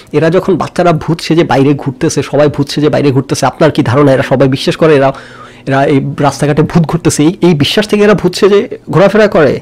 এরা যখন বাচ্চারা ভূত সেজে বাইরে ঘুরতেছে, সবাই ভূত সেজে বাইরে ঘুরতেছে, আপনার কি ধারণা এরা সবাই বিশ্বাস করে এরা এরা এই রাস্তাঘাটে ভূত ঘুরতেছে? এই বিশ্বাস থেকে এরা ভূত সেজে ঘোরাফেরা করে।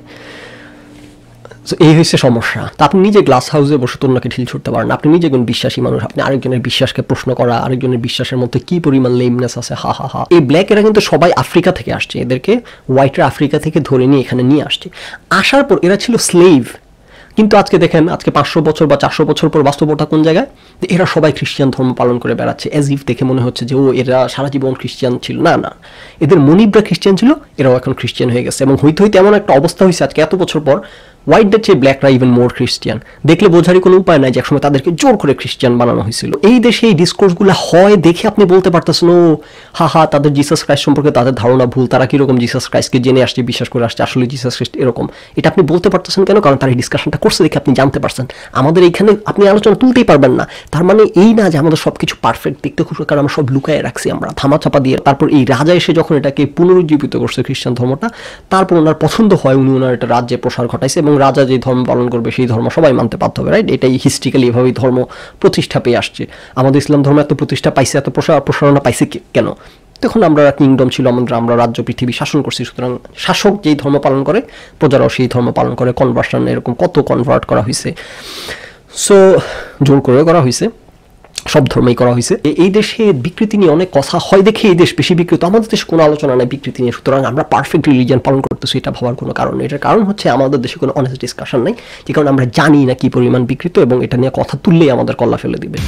এই হচ্ছে সমস্যা। তা আপনি নিজে গ্লাস হাউসে বসে অন্যকে ঢিল ছুটতে পারেন, আপনি নিজে একজন বিশ্বাসী মানুষ, আপনি আরেকজনের বিশ্বাসকে প্রশ্ন করা, আরেকজনের বিশ্বাসের মধ্যে কি পরিমাণ লেমনেস আছে, হা হা হা। এই ব্ল্যাকেরা কিন্তু সবাই আফ্রিকা থেকে আসছে, এদেরকে হোয়াইটরা আফ্রিকা থেকে ধরে নিয়ে এখানে নিয়ে আসছে। আসার পর এরা ছিল স্লেভ, কিন্তু আজকে দেখেন আজকে 500 বছর বা 400 বছর পর বাস্তবতা কোন জায়গায়, এরা সবাই খ্রিস্টান ধর্ম পালন করে বেড়াচ্ছে। অ্যাজ ইফ দেখে মনে হচ্ছে যে ও এরা সারা জীবন খ্রিস্টান ছিল। না না, এদের মনিবরা খ্রিস্টান ছিল, এরাও এখন খ্রিস্টান হয়ে গেছে। এবং হইতে হইতে এমন একটা অবস্থা হয়েছে আজকে এত বছর পর, হোয়াইটদের চেয়ে ব্ল্যাকরা ইভেন মোর খ্রিস্টান। দেখলে বোঝারই কোনো উপায় নাই যে একসময় তাদেরকে জোর করে খ্রিস্টান বানানো হয়েছিল। এই দেশে এই ডিসকোর্সগুলো হয় দেখে আপনি বলতে পারতেছেন ও হা হা তাদের জিসাস ক্রাইস্ট সম্পর্কে তাদের ধারণা ভুল, তারা কিরকম জিসাস ক্রাইস্টকে জেনে আসছে, বিশ্বাস করে আসছে, আসলে জিসাস ক্রাইস্ট এরকম। এটা আপনি বলতে পারতেছেন কেন? কারণ তার এই ডিসকাশনটা করছে দেখে আপনি জানতে পারছেন। আমাদের এইখানে আপনি আলোচনা তুলতেই পারবেন না। তার মানে এই না যে আমাদের সবকিছু পারফেক্ট দেখতে খুব, কারণ আমরা সব লুকায় রাখছি, আমরা ধামাচাপা দিয়ে। তারপর এই রাজা এসে যখন এটাকে পুনরুজ্জীবিত করছে খ্রিস্টান ধর্মটা, তারপর ওনার পছন্দ হয়, উনি ওনার একটা রাজ্যে প্রসার ঘটাইছে এবং রাজা যে ধর্ম পালন করবে সেই ধর্ম সবাই মানতে বাধ্য হবে, রাইট? এটাই হিস্ট্রিক্যালি এভাবেই ধর্ম প্রতিষ্ঠা পেয়ে আসছে। আমাদের ইসলাম ধর্ম এত প্রতিষ্ঠা পাইছে, এত প্রসারণা পাইছে কেন? তখন আমরা কিংডম ছিল, আমরা রাজ্য পৃথিবী শাসন করছি। সুতরাং শাসক যেই ধর্ম পালন করে প্রজারাও সেই ধর্ম পালন করে। কনভার্সন এরকম কত কনভার্ট করা হয়েছে, সো জোর করে করা হয়েছে, সব ধর্মেই করা হয়েছে। এই দেশে বিকৃতি নিয়ে অনেক কথা হয় দেখে এই দেশ বেশি বিকৃত। আমাদের দেশে কোনো আলোচনা নেই বিকৃতি নিয়ে। সুতরাং আমরা পারফেক্ট রিলিজিয়ান পালন করতেছি, এটা ভাবার কোনো কারণ নেই। এটার কারণ হচ্ছে আমাদের দেশে কোনো অনেস্ট ডিসকাশন নেই, যে কারণে আমরা জানি না কি পরিমাণ বিকৃত, এবং এটা নিয়ে কথা তুললেই আমাদের কল্লা ফেলে দিবে।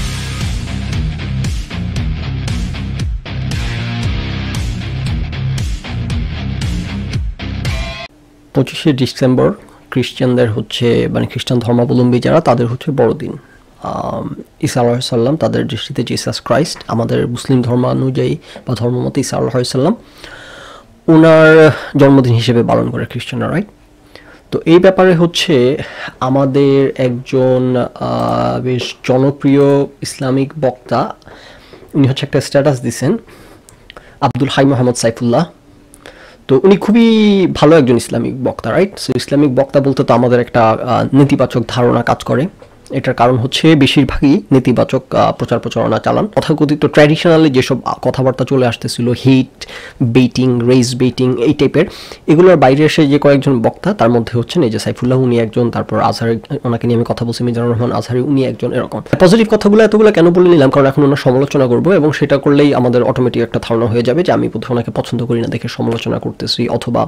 25শে ডিসেম্বর খ্রিস্টানদের হচ্ছে, মানে খ্রিস্টান ধর্মাবলম্বী যারা, তাদের হচ্ছে বড়দিন। ঈসা আলাইহিস সালাম তাদের দৃষ্টিতে জিসাস ক্রাইস্ট, আমাদের মুসলিম ধর্মানুযায়ী বা ধর্মমতে ঈসা আলাইহিস সালাম ওনার জন্মদিন হিসেবে পালন করে খ্রিস্টানরা, রাইট? তো এই ব্যাপারে হচ্ছে আমাদের একজন বেশ জনপ্রিয় ইসলামিক বক্তা, উনি হচ্ছে একটা স্ট্যাটাস দিছেন, আব্দুল হাই মোহাম্মদ সাইফুল্লাহ। তো উনি খুবই ভালো একজন ইসলামিক বক্তা, রাইট? সো ইসলামিক বক্তা বলতে তো আমাদের একটা নেতিবাচক ধারণা কাজ করে। এটার কারণ হচ্ছে বেশিরভাগই নেতিবাচক প্রচার প্রচারণা চালান। তথাকথিত ট্র্যাডিশনালি যেসব কথাবার্তা চলে আসতেছিল, হেট বেটিং, রেস বেটিং, এই টাইপের, এগুলোর বাইরে এসে যে কয়েকজন বক্তা, তার মধ্যে হচ্ছেন এই যে সাইফুল্লাহ, উনি একজন। তারপর আজহারি, ওনাকে নিয়ে আমি কথা বলছি, মিজানুর রহমান আজহারি, উনি একজন। এরকম পজিটিভ কথাগুলো এতগুলো কেন বলে নিলাম, কারণ এখন ওনার সমালোচনা করবো, এবং সেটা করলেই আমাদের অটোমেটিক একটা ধারণা হয়ে যাবে যে আমি বোধহয় ওনাকে পছন্দ করি না দেখে সমালোচনা করতেছি, অথবা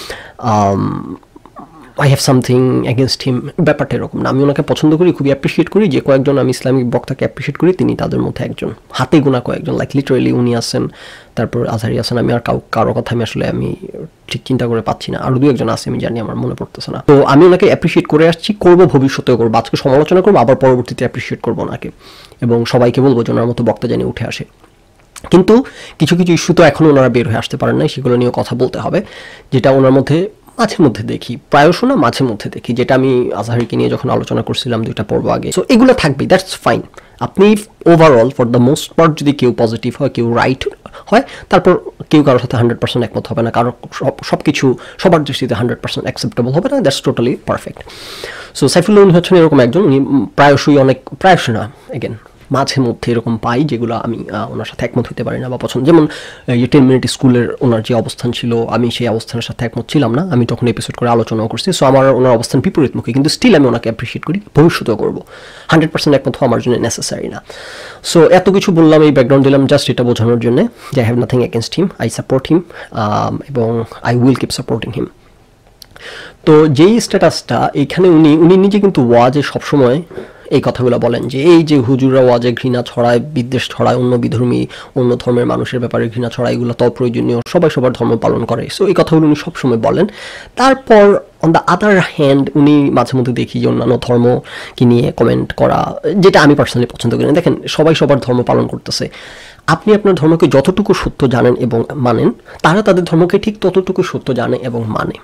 I have something against him. ব্যাপারটা এরকম না। আমি ওনাকে পছন্দ করি, খুবই অ্যাপ্রিসিয়েট করি। যে কয়েকজন আমি ইসলামিক বক্তাকে অ্যাপ্রিসিয়েট করি, তিনি তাদের মধ্যে একজন, হাতে গোনা কয়েকজন, লাইক লিটারেলি উনি আছেন, তারপর আজহারি আছেন। আমি আর কারো কথা আমি আসলে আমি ঠিক চিন্তা করে পাচ্ছি না, আরও দু একজন আছে আমি জানি, আমার মনে পড়তেছে না। তো আমি ওনাকে অ্যাপ্রিসিয়েট করে আসছি, করবো, ভবিষ্যতেও করবো। আজকে সমালোচনা করবো, আবার পরবর্তীতে অ্যাপ্রিসিয়েট করবো ওনাকে, এবং সবাইকে বলবো যে ওনার মতো বক্তা জানি উঠে আসে। কিন্তু কিছু কিছু ইস্যু তো এখনও ওনারা বের হয়ে আসতে পারেন নাই, সেগুলো নিয়েও কথা বলতে হবে, যেটা ওনার মধ্যে মাঝে মধ্যে দেখি, প্রায়শ না, মাঝে মধ্যে দেখি, যেটা আমি আজহারিকে নিয়ে যখন আলোচনা করছিলাম 2টা পর্ব আগে। সো এগুলো থাকবেই, দ্যাটস ফাইন। আপনি overall for the most part যদি কেউ পজিটিভ হয়, কেউ রাইট হয়, তারপর কেউ কারোর সাথে 100% একমত হবে না, কারণ সব কিছু সবার দৃষ্টিতে 100% অ্যাকসেপ্টেবল হবে না, that's totally perfect. So Saifullah উনি হচ্ছেন এরকম একজন, উনি প্রায়শই প্রায়শই না, এগেন মাঝে মধ্যে এরকম পাই যেগুলো আমি ওনার সাথে একমত হতে পারি না বা পছন্দ। যেমন এই 10 মিনিট স্কুলের ওনার যে অবস্থান ছিল, আমি সেই অবস্থানের সাথে একমত ছিলাম না, আমি তখন এপিসোড করে আলোচনাও করছি। সো আমার ওনার অবস্থান বিপরীতমুখী, কিন্তু স্টিল আমি ওনাকে অ্যাপ্রিসিয়েট করি, ভবিষ্যতেও করবো। 100% একমত হওয়া আমার জন্য নেসেসারি না। সো এত কিছু বললাম, এই ব্যাকগ্রাউন্ড দিলাম জাস্ট এটা বোঝানোর জন্য যে I have nothing against him, I support him, এবং I will keep supporting him. তো যেই স্ট্যাটাসটা এইখানে উনি নিজে কিন্তু ওয়াজে সবসময় এই কথাগুলো বলেন যে এই যে হুজুররা ওয়াজে ঘৃণা ছড়ায়, বিদ্বেষ ছড়ায়, অন্য বিধর্মী, অন্য ধর্মের মানুষের ব্যাপারে ঘৃণা ছড়ায়, এগুলো তো অপ্রয়োজনীয়, সবাই সবার ধর্ম পালন করে। সো এই কথাগুলো উনি সবসময় বলেন। তারপর অন দ্য আদার হ্যান্ড উনি মাঝে মধ্যে দেখি যে অন্যান্য ধর্মকে নিয়ে কমেন্ট করা, যেটা আমি পার্সোনালি পছন্দ করি না। দেখেন, সবাই সবার ধর্ম পালন করতেছে, আপনি আপনার ধর্মকে যতটুকু সত্য জানেন এবং মানেন, তারা তাদের ধর্মকে ঠিক ততটুকু সত্য জানে এবং মানে।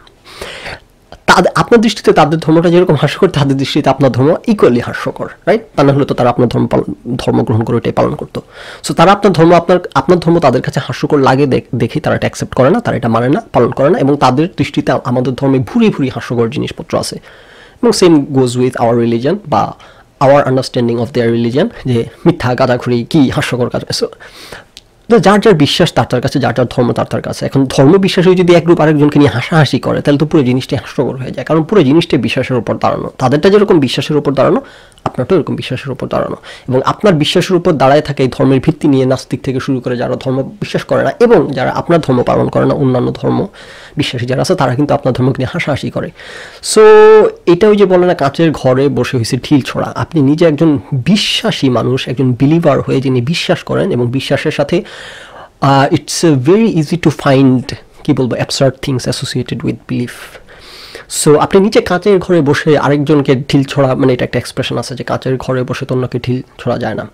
আপনার দৃষ্টিতে তাদের ধর্মটা যেরকম হাস্যকর, তাদের দৃষ্টিতে আপনার ধর্ম ইকুয়ালি হাস্যকর, রাইট? তা না হলে তো তারা আপনার ধর্ম গ্রহণ করে এটাই পালন করতো। সো তারা আপনার ধর্ম তাদের কাছে হাস্যকর লাগে দেখে তারা এটা অ্যাকসেপ্ট করে না, তারা এটা মানে না, পালন করে না, এবং তাদের দৃষ্টিতে আমাদের ধর্মে ভুরি ভুরি হাস্যকর জিনিসপত্র আছে। এবং same goes with our religion বা our understanding of their religion, যে মিথ্যা গাঁজাখুরি কি হাস্যকর কাজ। সো যার যার বিশ্বাস তার কাছে, যার যার ধর্ম তার কাছে। এখন ধর্ম বিশ্বাসী যদি এক গ্রুপ আরেকজনকে নিয়ে হাসাহাসি করে, তাহলে তো পুরো জিনিসটাই হাস্যকর হয়ে যায়, কারণ পুরো জিনিসটাই বিশ্বাসের উপর দাঁড়ানো। তাদেরটা যেরকম বিশ্বাসের উপর দাঁড়ানো, আপনারটাও এরকম বিশ্বাসের উপর দাঁড়ানো, এবং আপনার বিশ্বাসের উপর দাঁড়ায় থাকে এই ধর্মের ভিত্তি নিয়ে নাস্তিক থেকে শুরু করে যারা ধর্ম বিশ্বাস করে না, এবং যারা আপনার ধর্ম পালন করে না, অন্যান্য ধর্ম বিশ্বাসী যারা আছে, তারা কিন্তু আপনার ধর্মকে নিয়ে হাসাহাসি করে। সো এটা ওই যে বলে না, কাঁচের ঘরে বসে হয়েছে ঢিল ছোড়া। আপনি নিজে একজন বিশ্বাসী মানুষ, একজন বিলিভার হয়ে যিনি বিশ্বাস করেন, এবং বিশ্বাসের সাথে it's very easy to find, কি বলবো, absurd things associated with belief. So আপনি নিচে কাঁচের ঘরে বসে আরেকজনকে ঢিল ছোড়া, মানে এটা একটা এক্সপ্রেশন আছে যে কাঁচের ঘরে বসে তো অন্যকে ঢিল ছোড়া যায় না।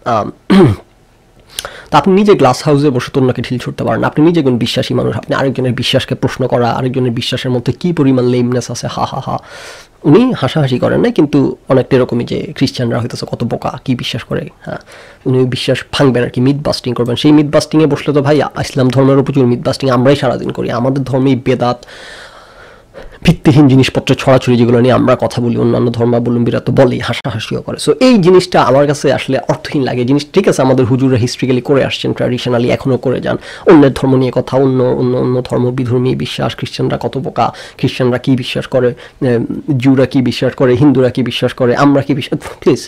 তা আপনি নিজে গ্লাস হাউসে বসে তো অন্যকে ঢিল ছুটতে পারেন। আপনি নিজে একজন বিশ্বাসী মানুষ, আপনি আরেকজনের বিশ্বাসকে প্রশ্ন করা, আরেকজনের বিশ্বাসের মধ্যে কী পরিমাণ লেমনেস আছে, হা হা হা। উনি হাসাহাসি করেন না, কিন্তু অনেকটা এরকমই যে খ্রিস্টানরা হইতেছে কত বোকা, কি বিশ্বাস করে, হ্যাঁ উনি বিশ্বাস ভাঙবেন আর কি, মিথ বাস্টিং করবেন। সেই মিথ বাস্টিংয়ে বসলে তো ভাই ইসলাম ধর্মের প্রচুর মিথ বাস্টিং আমরাই সারাদিন করি। আমাদের ধর্মেই বেদাত, ভিত্তিহীন জিনিসপত্র ছড়াছড়ি যেগুলো নিয়ে আমরা কথা বলি, অন্যান্য ধর্মাবলম্বীরা তো বলেই, হাসাহাসিও করে। সো এই জিনিসটা আমার কাছে আসলে অর্থহীন লাগে। জিনিস ঠিক আছে, আমাদের হুজুররা হিস্ট্রিক্যালি করে আসছেন, ট্র্যাডিশনালি এখনও করে যান, অন্যের ধর্ম নিয়ে কথা, অন্য অন্য অন্য ধর্ম বিধর্মী বিশ্বাস, খ্রিস্টানরা কত বোকা, খ্রিস্টানরা কী বিশ্বাস করে, জিউরা কী বিশ্বাস করে, হিন্দুরা কী বিশ্বাস করে, আমরা কী বিশ্বাস, প্লিজ।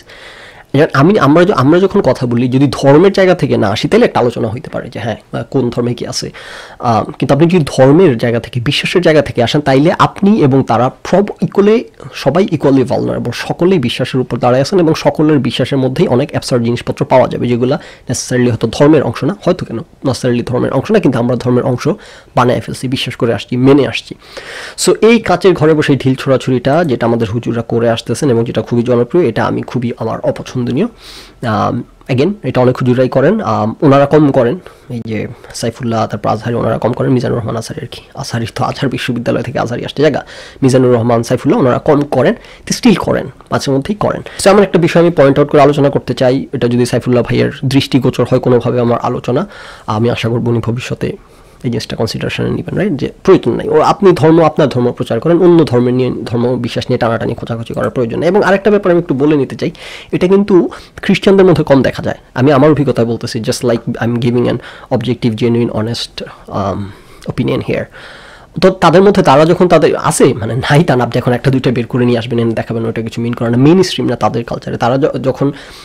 আমরা যখন কথা বলি, যদি ধর্মের জায়গা থেকে না আসি, তাহলে একটা আলোচনা হইতে পারে যে হ্যাঁ কোন ধর্মে কি আছে। কিন্তু আপনি যদি ধর্মের জায়গা থেকে, বিশ্বাসের জায়গা থেকে আসেন, তাইলে আপনি এবং তারা সবাই ইকুয়ালি ভালনারেবল, সকলেই বিশ্বাসের উপর দাঁড়ায় আছেন, এবং সকলের বিশ্বাসের মধ্যেই অনেক অ্যাবসার্ড জিনিসপত্র পাওয়া যাবে, যেগুলো নেসেসারিলি হয়তো ধর্মের অংশ না, হয়তো কেন নেসেসারিলি ধর্মের অংশ না, কিন্তু আমরা ধর্মের অংশ বানায় ফেলছি, বিশ্বাস করে আসছি, মেনে আসছি। সো এই কাচের ঘরে বসে ঢিল ছোড়াছুড়িটা যেটা আমাদের হুজুররা করে আসতেছেন, এবং যেটা খুবই জনপ্রিয়, এটা আমি খুবই আমার অপছন্দনীয়। অ্যাগেন এটা অনেক হুজুরাই করেন, ওনারা কম করেন, এই যে সাইফুল্লাহ, তারপর আজহারি, ওনারা কম করেন। মিজানুর রহমান আজহারি আর কি, আজহারি তো আজহার বিশ্ববিদ্যালয় থেকে আজহারি আসতে জায়গা, মিজানুর রহমান, সাইফুল্লাহ, ওনারা কম করেন, স্টিল করেন, মাঝে মধ্যেই করেন। সো এমন একটা বিষয় আমি পয়েন্ট আউট করে আলোচনা করতে চাই, এটা যদি সাইফুল্লাহ ভাইয়ের দৃষ্টিগোচর হয় কোনোভাবে আমার আলোচনা, আমি আশা করব উনি ভবিষ্যতে এই জিনিসটা কনসিডারেশনে নেবেন, রাইট, যে প্রয়োজন নাই ও আপনি আপনার ধর্ম প্রচার করেন, অন্য ধর্মের নিয়ে, ধর্ম বিশ্বাস নিয়ে টানাটানি খোঁচাখুচি করার প্রয়োজন নেই। এবং আরেকটা ব্যাপার আমি একটু বলে নিতে চাই, এটা কিন্তু খ্রিস্টানদের মধ্যে কম দেখা যায়। আমি আমার অভিজ্ঞতা বলতেছি, just like I am giving an objective, genuine, honest opinion here. তো তাদের মধ্যে তারা যখন তাদের আসে, মানে নাই তা না, আপনি এখন একটা দুইটা বের করে নিয়ে আসবেন, এনে দেখাবেন, ওটা কিছু মিন করে না, মেইন স্ট্রিম না তাদের কালচারে। তারা যখন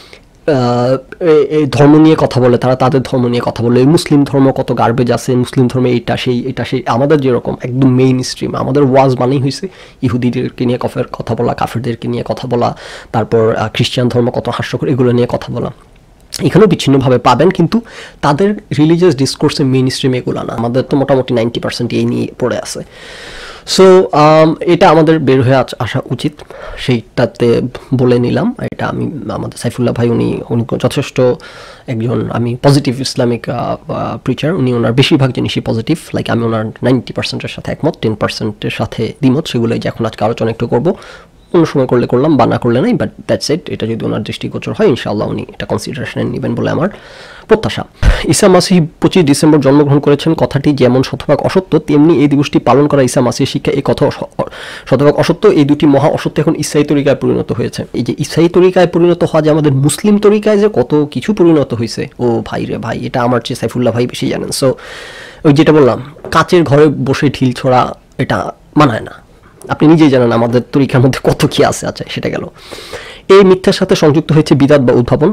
এই ধর্ম নিয়ে কথা বলে, তারা তাদের ধর্ম নিয়ে কথা বলে, মুসলিম ধর্ম কত গার্বেজ আছে, মুসলিম ধর্মে এটা সেই। আমাদের যেরকম একদম মেইন স্ট্রিম, আমাদের ওয়াজ মানেই হয়েছে ইহুদিদেরকে নিয়ে কথা বলা, কাফেরদেরকে নিয়ে কথা বলা, তারপর খ্রিস্টান ধর্ম কত হাস্যকর, এগুলো নিয়ে কথা বলা। এখানেও বিচ্ছিন্নভাবে পাবেন, কিন্তু তাদের রিলিজিয়াস ডিসকোর্সের মেইন স্ট্রিম এগুলো না। আমাদের তো মোটামুটি 90% এই নিয়ে পড়ে আছে। সো এটা আমাদের বের হয়ে আসা উচিত, সেইটাতে বলে নিলাম। এটা আমি আমাদের সাইফুল্লাহ ভাই, উনি যথেষ্ট একজন, আমি পজিটিভ ইসলামিক প্রিচার, উনি ওনার বেশিরভাগ জিনিসই পজিটিভ, লাইক আমি ওনার 90%-এর সাথে একমত, 10%-এর সাথে দ্বিমত, সেগুলোই যে এখন আজকে আলোচনা একটু করবো, অন্য সময় করলে করলাম, বা না করলে নাই, বাট দ্যাটস ইট। এটা যদি ওনার দৃষ্টিগোচর হয়, ইনশাআল্লাহ উনি এটা কনসিডারেশনে নেবেন বলে আমার প্রত্যাশা। ঈসা মাসিহ 25 ডিসেম্বর জন্মগ্রহণ করেছেন, কথাটি যেমন শতভাগ অসত্য, তেমনি এই দিবসটি পালন করা ঈসা মাসিহের শিক্ষা, এই কথা শতভাগ অসত্য। এই দুটি মহা অসত্য এখন ইসাই তরিকায় পরিণত হয়েছে। এই যে ইসাই তরিকায় পরিণত হওয়া, যে আমাদের মুসলিম তরিকায় যে কত কিছু পরিণত হয়েছে, ও ভাই রে ভাই, এটা আমার চেয়ে সাইফুল্লাহ ভাই বেশি জানেন। সো ওই যেটা বললাম, কাচের ঘরে বসে ঢিল ছোড়া, এটা মানায় না। আপনি নিজেই জানেন আমাদের তরিকার মধ্যে কত কি আছে। আচ্ছা, সেটা গেল। এই মিথ্যার সাথে সংযুক্ত হয়েছে বিদাত বা উদ্ভাবন।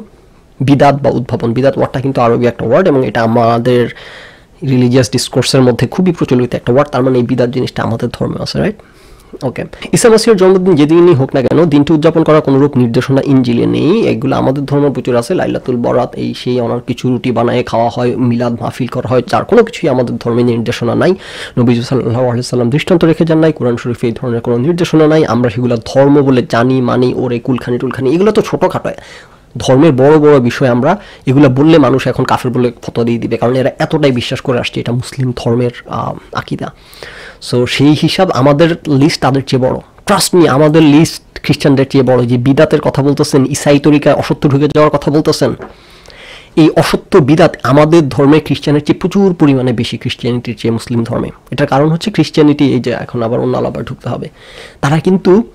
বিদাত ওয়ার্ডটা কিন্তু আরবি একটা ওয়ার্ড, এবং এটা আমাদের রিলিজিয়াস ডিসকোর্সের মধ্যে খুবই প্রচলিত একটা ওয়ার্ড। তার মানে এই বিদাত জিনিসটা আমাদের ধর্মে আছে, রাইট? ওকে, ঈসা মাসিহের জন্মদিন যেদিনই হোক না কেন, দিনটি উদযাপন করার কোনোরূপ নির্দেশনা ইনজিলে নেই। এগুলো আমাদের ধর্ম প্রচুর আছে, লাইলাতুল বরাত, এই সেই, ওনার কিছু রুটি বানায় খাওয়া হয়, মিলাদ মাহফিল করা হয়, যার কোনো কিছুই আমাদের ধর্মে নির্দেশনা নাই। নবী সাল্লাল্লাহু আলাইহি সাল্লাম দৃষ্টান্ত রেখে যান নাই, কোরআন শরীফে এই ধরনের কোনো নির্দেশনা নাই। আমরা সেগুলো ধর্ম বলে জানি, মানি, ওরে কুলখানি টুলখানি, এগুলো তো ছোটোখাটো ধর্মের বড় বড় বিষয়। আমরা এগুলো বললে মানুষ এখন কাফের বলে ফতোয়া দিয়ে দিবে, কারণ এরা এতটাই বিশ্বাস করে আসছে, এটা মুসলিম ধর্মের আকিদা। সো সেই হিসাব আমাদের লিস্ট তাদের চেয়ে বড়, ট্রাস্ট মি, আমাদের লিস্ট খ্রিস্টানদের চেয়ে বড়। যে বিদাতের কথা বলতেছেন, ইসাই তরিকায় অসত্য ঢুকে যাওয়ার কথা বলতেছেন, এই অসত্য বিদাত আমাদের ধর্মে খ্রিস্টানের চেয়ে প্রচুর পরিমাণে বেশি, খ্রিস্টিয়ানিটির চেয়ে মুসলিম ধর্মে। এটার কারণ হচ্ছে খ্রিস্টিয়ানিটি, এই যে এখন আবার অন্য আলাদা ঢুকতে হবে, তারা কিন্তু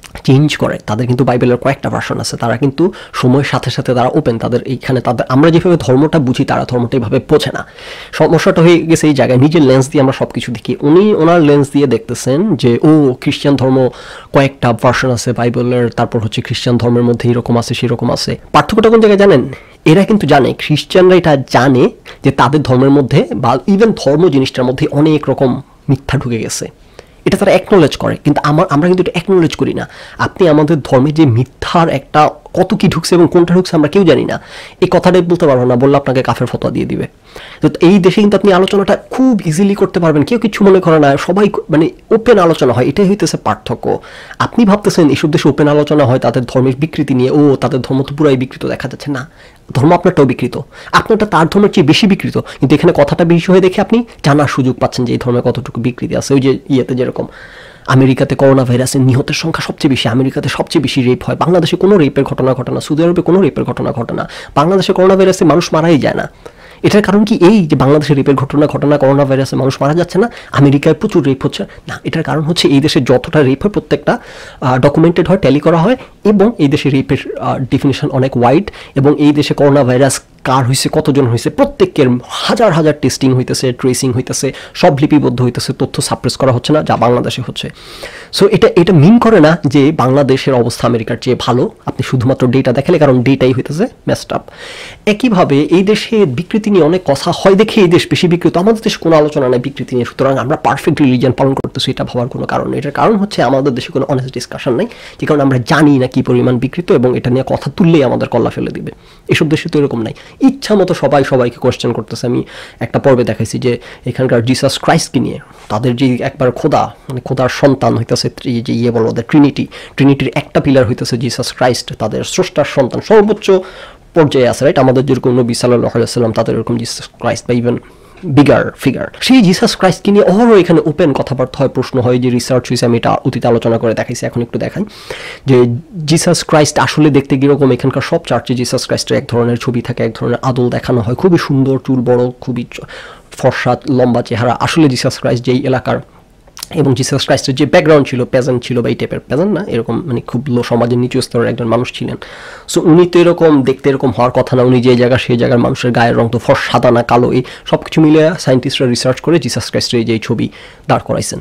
চেঞ্জ করে, তাদের কিন্তু বাইবেলের কয়েকটা ভার্সন আছে, তারা কিন্তু সময়ের সাথে সাথে তারা ওপেন, তাদের এইখানে তাদের আমরা যেভাবে ধর্মটা বুঝি তারা ধর্মটা এইভাবে বোঝে না। সমস্যাটা হয়ে গেছে এই জায়গায়, নিজের লেন্স দিয়ে আমরা সব কিছু দেখি, উনি ওনার লেন্স দিয়ে দেখতেছেন যে ও খ্রিস্টান ধর্ম কয়েকটা ভার্সন আছে বাইবেলের, তারপর হচ্ছে খ্রিস্টান ধর্মের মধ্যে এরকম আছে সেরকম আছে। পার্থক্যটা কোন জায়গায় জানেন? এরা কিন্তু জানে, খ্রিস্টানরা এটা জানে যে তাদের ধর্মের মধ্যে বা ইভেন ধর্ম জিনিসটার মধ্যে অনেক রকম মিথ্যা ঢুকে গেছে, এটা তারা অ্যাকনোলেজ করে, কিন্তু আমরা কিন্তু এটা অ্যাকনোলেজ করি না। আপনি আমাদের ধর্মে যে মিথ্যার একটা কত কি ঢুকছে এবং কোনটা ঢুকছে আমরা কেউ জানি না, এই কথাটাই বলতে পারবো না, বললে আপনাকে কাফের ফতোয়া দিয়ে দিবে। তো এই দেশে কিন্তু আপনি আলোচনাটা খুব ইজিলি করতে পারবেন, কেউ কিছু মনে করে না, সবাই মানে ওপেন আলোচনা হয়, এটাই হইতেছে পার্থক্য। আপনি ভাবতেছেন এইসব দেশে ওপেন আলোচনা হয় তাদের ধর্মের বিকৃতি নিয়ে, ও তাদের ধর্ম তো পুরাই বিকৃত, দেখা যাচ্ছে না, ধর্ম আপনারটাও বিকৃত, আপনারটা তার ধর্মের চেয়ে বেশি বিকৃত, কিন্তু এখানে কথাটা বেশি হয়ে দেখে আপনি জানার সুযোগ পাচ্ছেন যে এই ধর্মে কতটুকু বিকৃতি আছে। ওই যে ইয়েতে যেরকম আমেরিকাতে করোনা ভাইরাসের নিহতের সংখ্যা সবচেয়ে বেশি, আমেরিকাতে সবচেয়ে বেশি রেপ হয়, বাংলাদেশে কোনো রেপের ঘটনা ঘটে না, সৌদি আরবে কোনো রেপের ঘটনা ঘটে না, বাংলাদেশে করোনা ভাইরাসে মানুষ মারাই যায় না। এটার কারণ কি এই যে বাংলাদেশের রেপের ঘটনা করোনা ভাইরাসে মানুষ মারা যাচ্ছে না, আমেরিকায় প্রচুর রেপ হচ্ছে না, এটার কারণ হচ্ছে এই দেশে যতটা রেপ হয় প্রত্যেকটা ডকুমেন্টেড হয়, ট্যালি করা হয়, এবং এই দেশে রেপের ডেফিনিশন অনেক ওয়াইড, এবং এই দেশে করোনা ভাইরাস কার হয়েছে কতজন হয়েছে প্রত্যেকের হাজার হাজার টেস্টিং হইতেছে, ট্রেসিং হইতেছে, সব লিপিবদ্ধ হইতেছে, তথ্য সাপ্রেস করা হচ্ছে না যা বাংলাদেশে হচ্ছে। সো এটা মিন করে না যে বাংলাদেশের অবস্থা আমেরিকার চেয়ে ভালো, আপনি শুধুমাত্র ডেটা দেখালে, কারণ ডেটাই হইতেছে মেসড আপ। একইভাবে এই দেশে বিকৃতি নিয়ে অনেক কথা হয় দেখে এই দেশ বেশি বিকৃত, আমাদের দেশে কোনো আলোচনা নেই বিকৃতি নিয়ে, সুতরাং আমরা পারফেক্ট রিলিজিয়ান পালন করতেছি, এটা ভাবার কোনো কারণ নেই। এটার কারণ হচ্ছে আমাদের দেশে কোনো অনেস্ট ডিসকাশন নেই, যে কারণে আমরা জানি না কি পরিমাণ বিকৃত, এবং এটা নিয়ে কথা তুললেই আমাদের কল্লা ফেলে দিবে। এসব দেশে তো এরকম নাই, ইচ্ছা মতো সবাইকে কোয়েশ্চেন করতেছে। আমি একটা পর্বে দেখাইছি যে এখানকার জিসাস ক্রাইস্টকে নিয়ে তাদের যে একবার খোদা, মানে খোদার সন্তান হইতেছে, যে ইয়ে বলো ওদের ট্রিনিটির একটা পিলার হইতেছে জিসাস ক্রাইস্ট, তাদের স্রষ্টার সন্তান সর্বোচ্চ পর্যায়ে আছে, রাইট? আমাদের যেরকম নবী সাল্লাল্লাহু আলাইহি ওয়াসাল্লাম, তাদের এরকম জিসাস ক্রাইস্ট বা ইভেন বিগার ফিগার, সেই জিসাস ক্রাইস্টকে নিয়ে অহরহ এখানে ওপেন কথাবার্তা হয়, প্রশ্ন হয়, যে রিসার্চ হয়েছে, আমি এটা অতীতে আলোচনা করে দেখাইছি, এখন একটু দেখাই যে জিসাস ক্রাইস্ট আসলে দেখতে কীরকম। এখানকার সব চার্চে জিসাস ক্রাইস্টের এক ধরনের ছবি থাকে, এক ধরনের আদল দেখানো হয়, খুবই সুন্দর, চুল বড়, খুবই ফর্সা লম্বা চেহারা, আসলে জিসাস ক্রাইস্ট যেই এলাকার, এবং জিসাস ক্রাইস্টের যে ব্যাকগ্রাউন্ড ছিল, পেজেন্ট ছিল, বা এই টাইপের পেজেন্ট না, এরকম মানে খুব লো সমাজের নিচু স্তরের একজন মানুষ ছিলেন। সো উনি তো এরকম দেখতে এরকম হওয়ার কথা না, উনি যে জায়গা সেই জায়গার মানুষের গায়ের রং তো সাদা না কালো, এই সব কিছু মিলে সায়েন্টিস্টরা রিসার্চ করে জিসাস ক্রাইস্টের এই যে ছবি দাঁড় করাইছেন।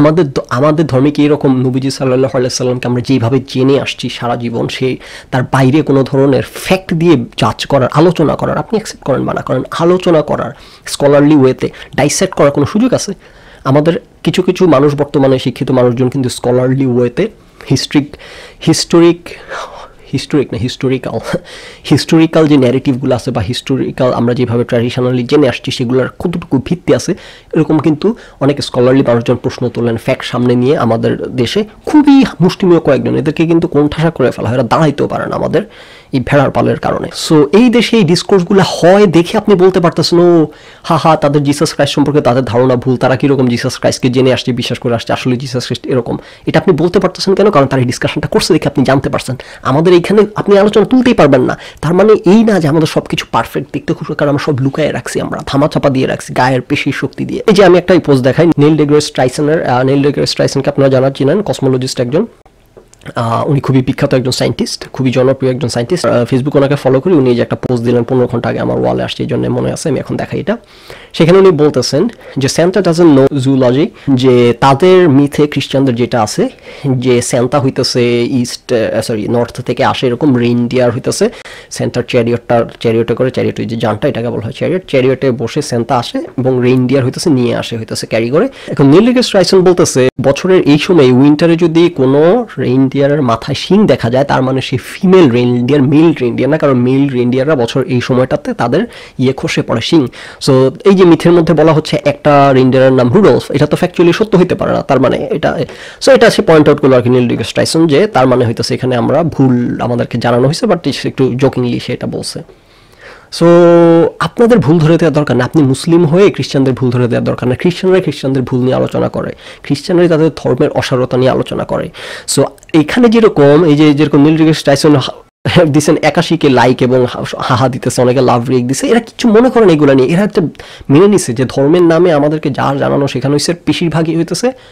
আমাদের ধর্মে কি এরকম নবীজি সাল্লাল্লাহু আলাইহি সাল্লামকে আমরা যেভাবে জেনে আসছি সারা জীবন, সে তার বাইরে কোনো ধরনের ফ্যাক্ট দিয়ে জাজ করার, আলোচনা করার, আপনি অ্যাকসেপ্ট করেন বা না করেন, আলোচনা করার, স্কলারলি ওয়েতে ডাইসেক্ট করার কোনো সুযোগ আছে? আমাদের কিছু কিছু মানুষ, বর্তমানে শিক্ষিত মানুষজন কিন্তু স্কলারলি ওয়েতে হিস্টোরিক্যাল যে ন্যারেটিভগুলো আছে, বা হিস্টোরিক্যাল আমরা যেভাবে ট্র্যাডিশনালি জেনে আসছি সেগুলোর কতটুকু ভিত্তি আছে, এরকম কিন্তু অনেক স্কলারলি মানুষজন প্রশ্ন তোলেন ফ্যাক্ট সামনে নিয়ে। আমাদের দেশে খুবই মুষ্টিমেয় কয়েকজন, এদেরকে কিন্তু কোণঠাসা করে ফেলা হয়, এরা দাঁড়াইতেও পারে না আমাদের এই ভেড়ার পালের কারণে। সো এই দেশে এই ডিসকোর্সগুলো হয় দেখে আপনি বলতে পারতেছেন ও হা তাদের জিসাস ক্রাইস্ট সম্পর্কে তাদের ধারণা ভুল, তারা কীরকম জিসাস ক্রাইস্টকে জেনে আসছে, বিশ্বাস করে আসছে, আসলে জিসাস ক্রাইস্ট এরকম। এটা আপনি বলতে পারতেছেন কেন? কারণ তার এই ডিসকাশনটা করছে দেখে আপনি জানতে পারছেন। আমাদের এইখানে আপনি আলোচনা তুলতেই পারবেন না, তার মানে এই না যে আমাদের সব কিছু পারফেক্ট দেখতে খুশি, কারণ আমরা সব লুকায় রাখছি, আমরা ধামাচাপা দিয়ে রাখছি গায়ের পেশির শক্তি দিয়ে। এই যে আমি একটা পোস্ট দেখাই নীল ডিগ্রেস টাইসনকে আপনারা জানার চিনেন, কসমোলজিস্ট একজন, উনি খুবই বিখ্যাত একজন সায়েন্টিস্ট, খুবই জনপ্রিয় একজন সায়েন্টিস্ট। ফেসবুক ওনাকে ফলো করি, উনি যে একটা পোস্ট দিলেন 15 ঘন্টা আগে, আমার ওয়ালে আসছে, এই জন্য মনে আছে, আমি এখন দেখাই এটা। সেখানে উনি বলতেছেন যে সান্তা ডাজন্ট নো জুলজি, যে তাদের মিথে খ্রিস্টানদের যেটা আছে যে সান্তা হইতেছে নর্থ থেকে আসে, এরকম রেইনডিয়ার হইতেছে, সেন্টার চ্যারিয়টে করে, চ্যারিয়ট যে যানটা এটাকে বলা হয় চ্যারিয়টে বসে সেন্তা আসে, এবং রেইনডিয়ার হইতেছে নিয়ে আসে হইতেছে ক্যারি করে। এখন নীল ডিগ্রেস টাইসন বলতেছে বছরের এই সময় উইন্টারে যদি কোনো রেইনডিয়ারের মাথায় শিং দেখা যায়, তার মানে সে ফিমেল রেইনডিয়ার, মেল রেইনডিয়ার না, কারণ মেল রেইনডিয়াররা বছর এই সময়টাতে তাদের খসে পড়ে শিং। সো এই যে মিথের মধ্যে বলা হচ্ছে একটা রেইনডিয়ারের নাম রুডলফ, এটা তো ফ্যাকচুয়ালি সত্য হইতে পারে না, তার মানে এটা সে পয়েন্ট আউট করলো আর কি নীল ডিগ্রেস টাইসন, যে তার মানে হইতেছে এখানে আমরা ভুল আমাদেরকে জানানো হয়েছে, বাট একটু জোকিংলি সেটা বলছে। সো আপনাদের ভুল ধরে দেওয়ার দরকার না, আপনি মুসলিম হয়ে খ্রিস্টানদের ভুল ধরে দেওয়ার দরকার না। খ্রিস্টানদের ভুল নিয়ে আলোচনা করে, খ্রিস্টানরা তাদের ধর্মের অসারতা নিয়ে আলোচনা করে। সো এখানে যেরকম নীল ডিগ্রেস টাইসন দিচ্ছেন 81কে লাইক এবং হাহা দিতেছে, অনেকে লাভ রিয়েক্ট দিচ্ছে, এরা কিছু মনে করেন এগুলো নিয়ে, এরা একটা মেনে নিছে যে ধর্মের নামে আমাদেরকে যা জানানো শেখানো হয়েছে বেশিরভাগই হইতেছে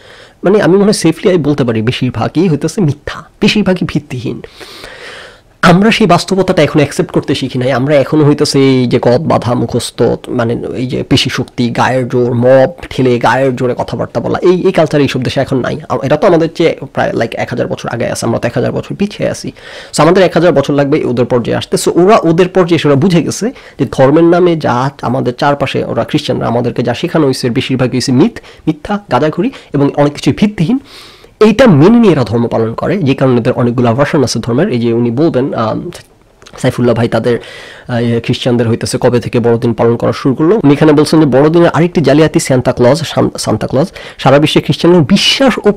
মানে আমি মনে হয় সেফলি আমি বলতে পারি বেশিরভাগই হইতেছে মিথ্যা, বেশিরভাগই ভিত্তিহীন। আমরা সেই বাস্তবতাটা এখন অ্যাকসেপ্ট করতে শিখি নাই। আমরা এখনো হইতেছে এই যে গদ বাঁধা মুখস্থ, মানে এই যে পেশি শক্তি, গায়ের জোর, মব ঠেলে গায়ের জোরে কথাবার্তা বলা, এই কালচার এইসব দেশে এখন নাই। এটা তো আমাদের চেয়ে প্রায় লাইক 1000 বছর আগে আছে, আমরা তো 1000 বছর পিছিয়ে আছি। সো আমাদের 1000 বছর লাগবে ওদের পর্যায়ে আসতে। সো ওরা ওদের পর্যায়ে এসে ওরা বুঝে গেছে যে ধর্মের নামে যা আমাদের চারপাশে ওরা খ্রিস্টানরা আমাদেরকে যা শেখানো হয়েছে বেশিরভাগই হয়েছে মিথ্যা, গাঁজাখুরি এবং অনেক কিছু ভিত্তিহীন। এইটা মেনে নিয়ে এরা ধর্ম পালন করে, যে কারণে এদের অনেকগুলো ভার্সন আছে ধর্মের। এই যে উনি বলবেন সাইফুল্লাহ ভাই তাদের খ্রিস্টানদের হইতেছে কবে থেকে বড়দিন পালন করা শুরু করলো। উনি এখানে বলছেন যে বড়দিনের আরেকটি জালিয়াতি সান্তা ক্লজ। সারা বিশ্বে খ্রিস্টানরা বিশ্বাস ও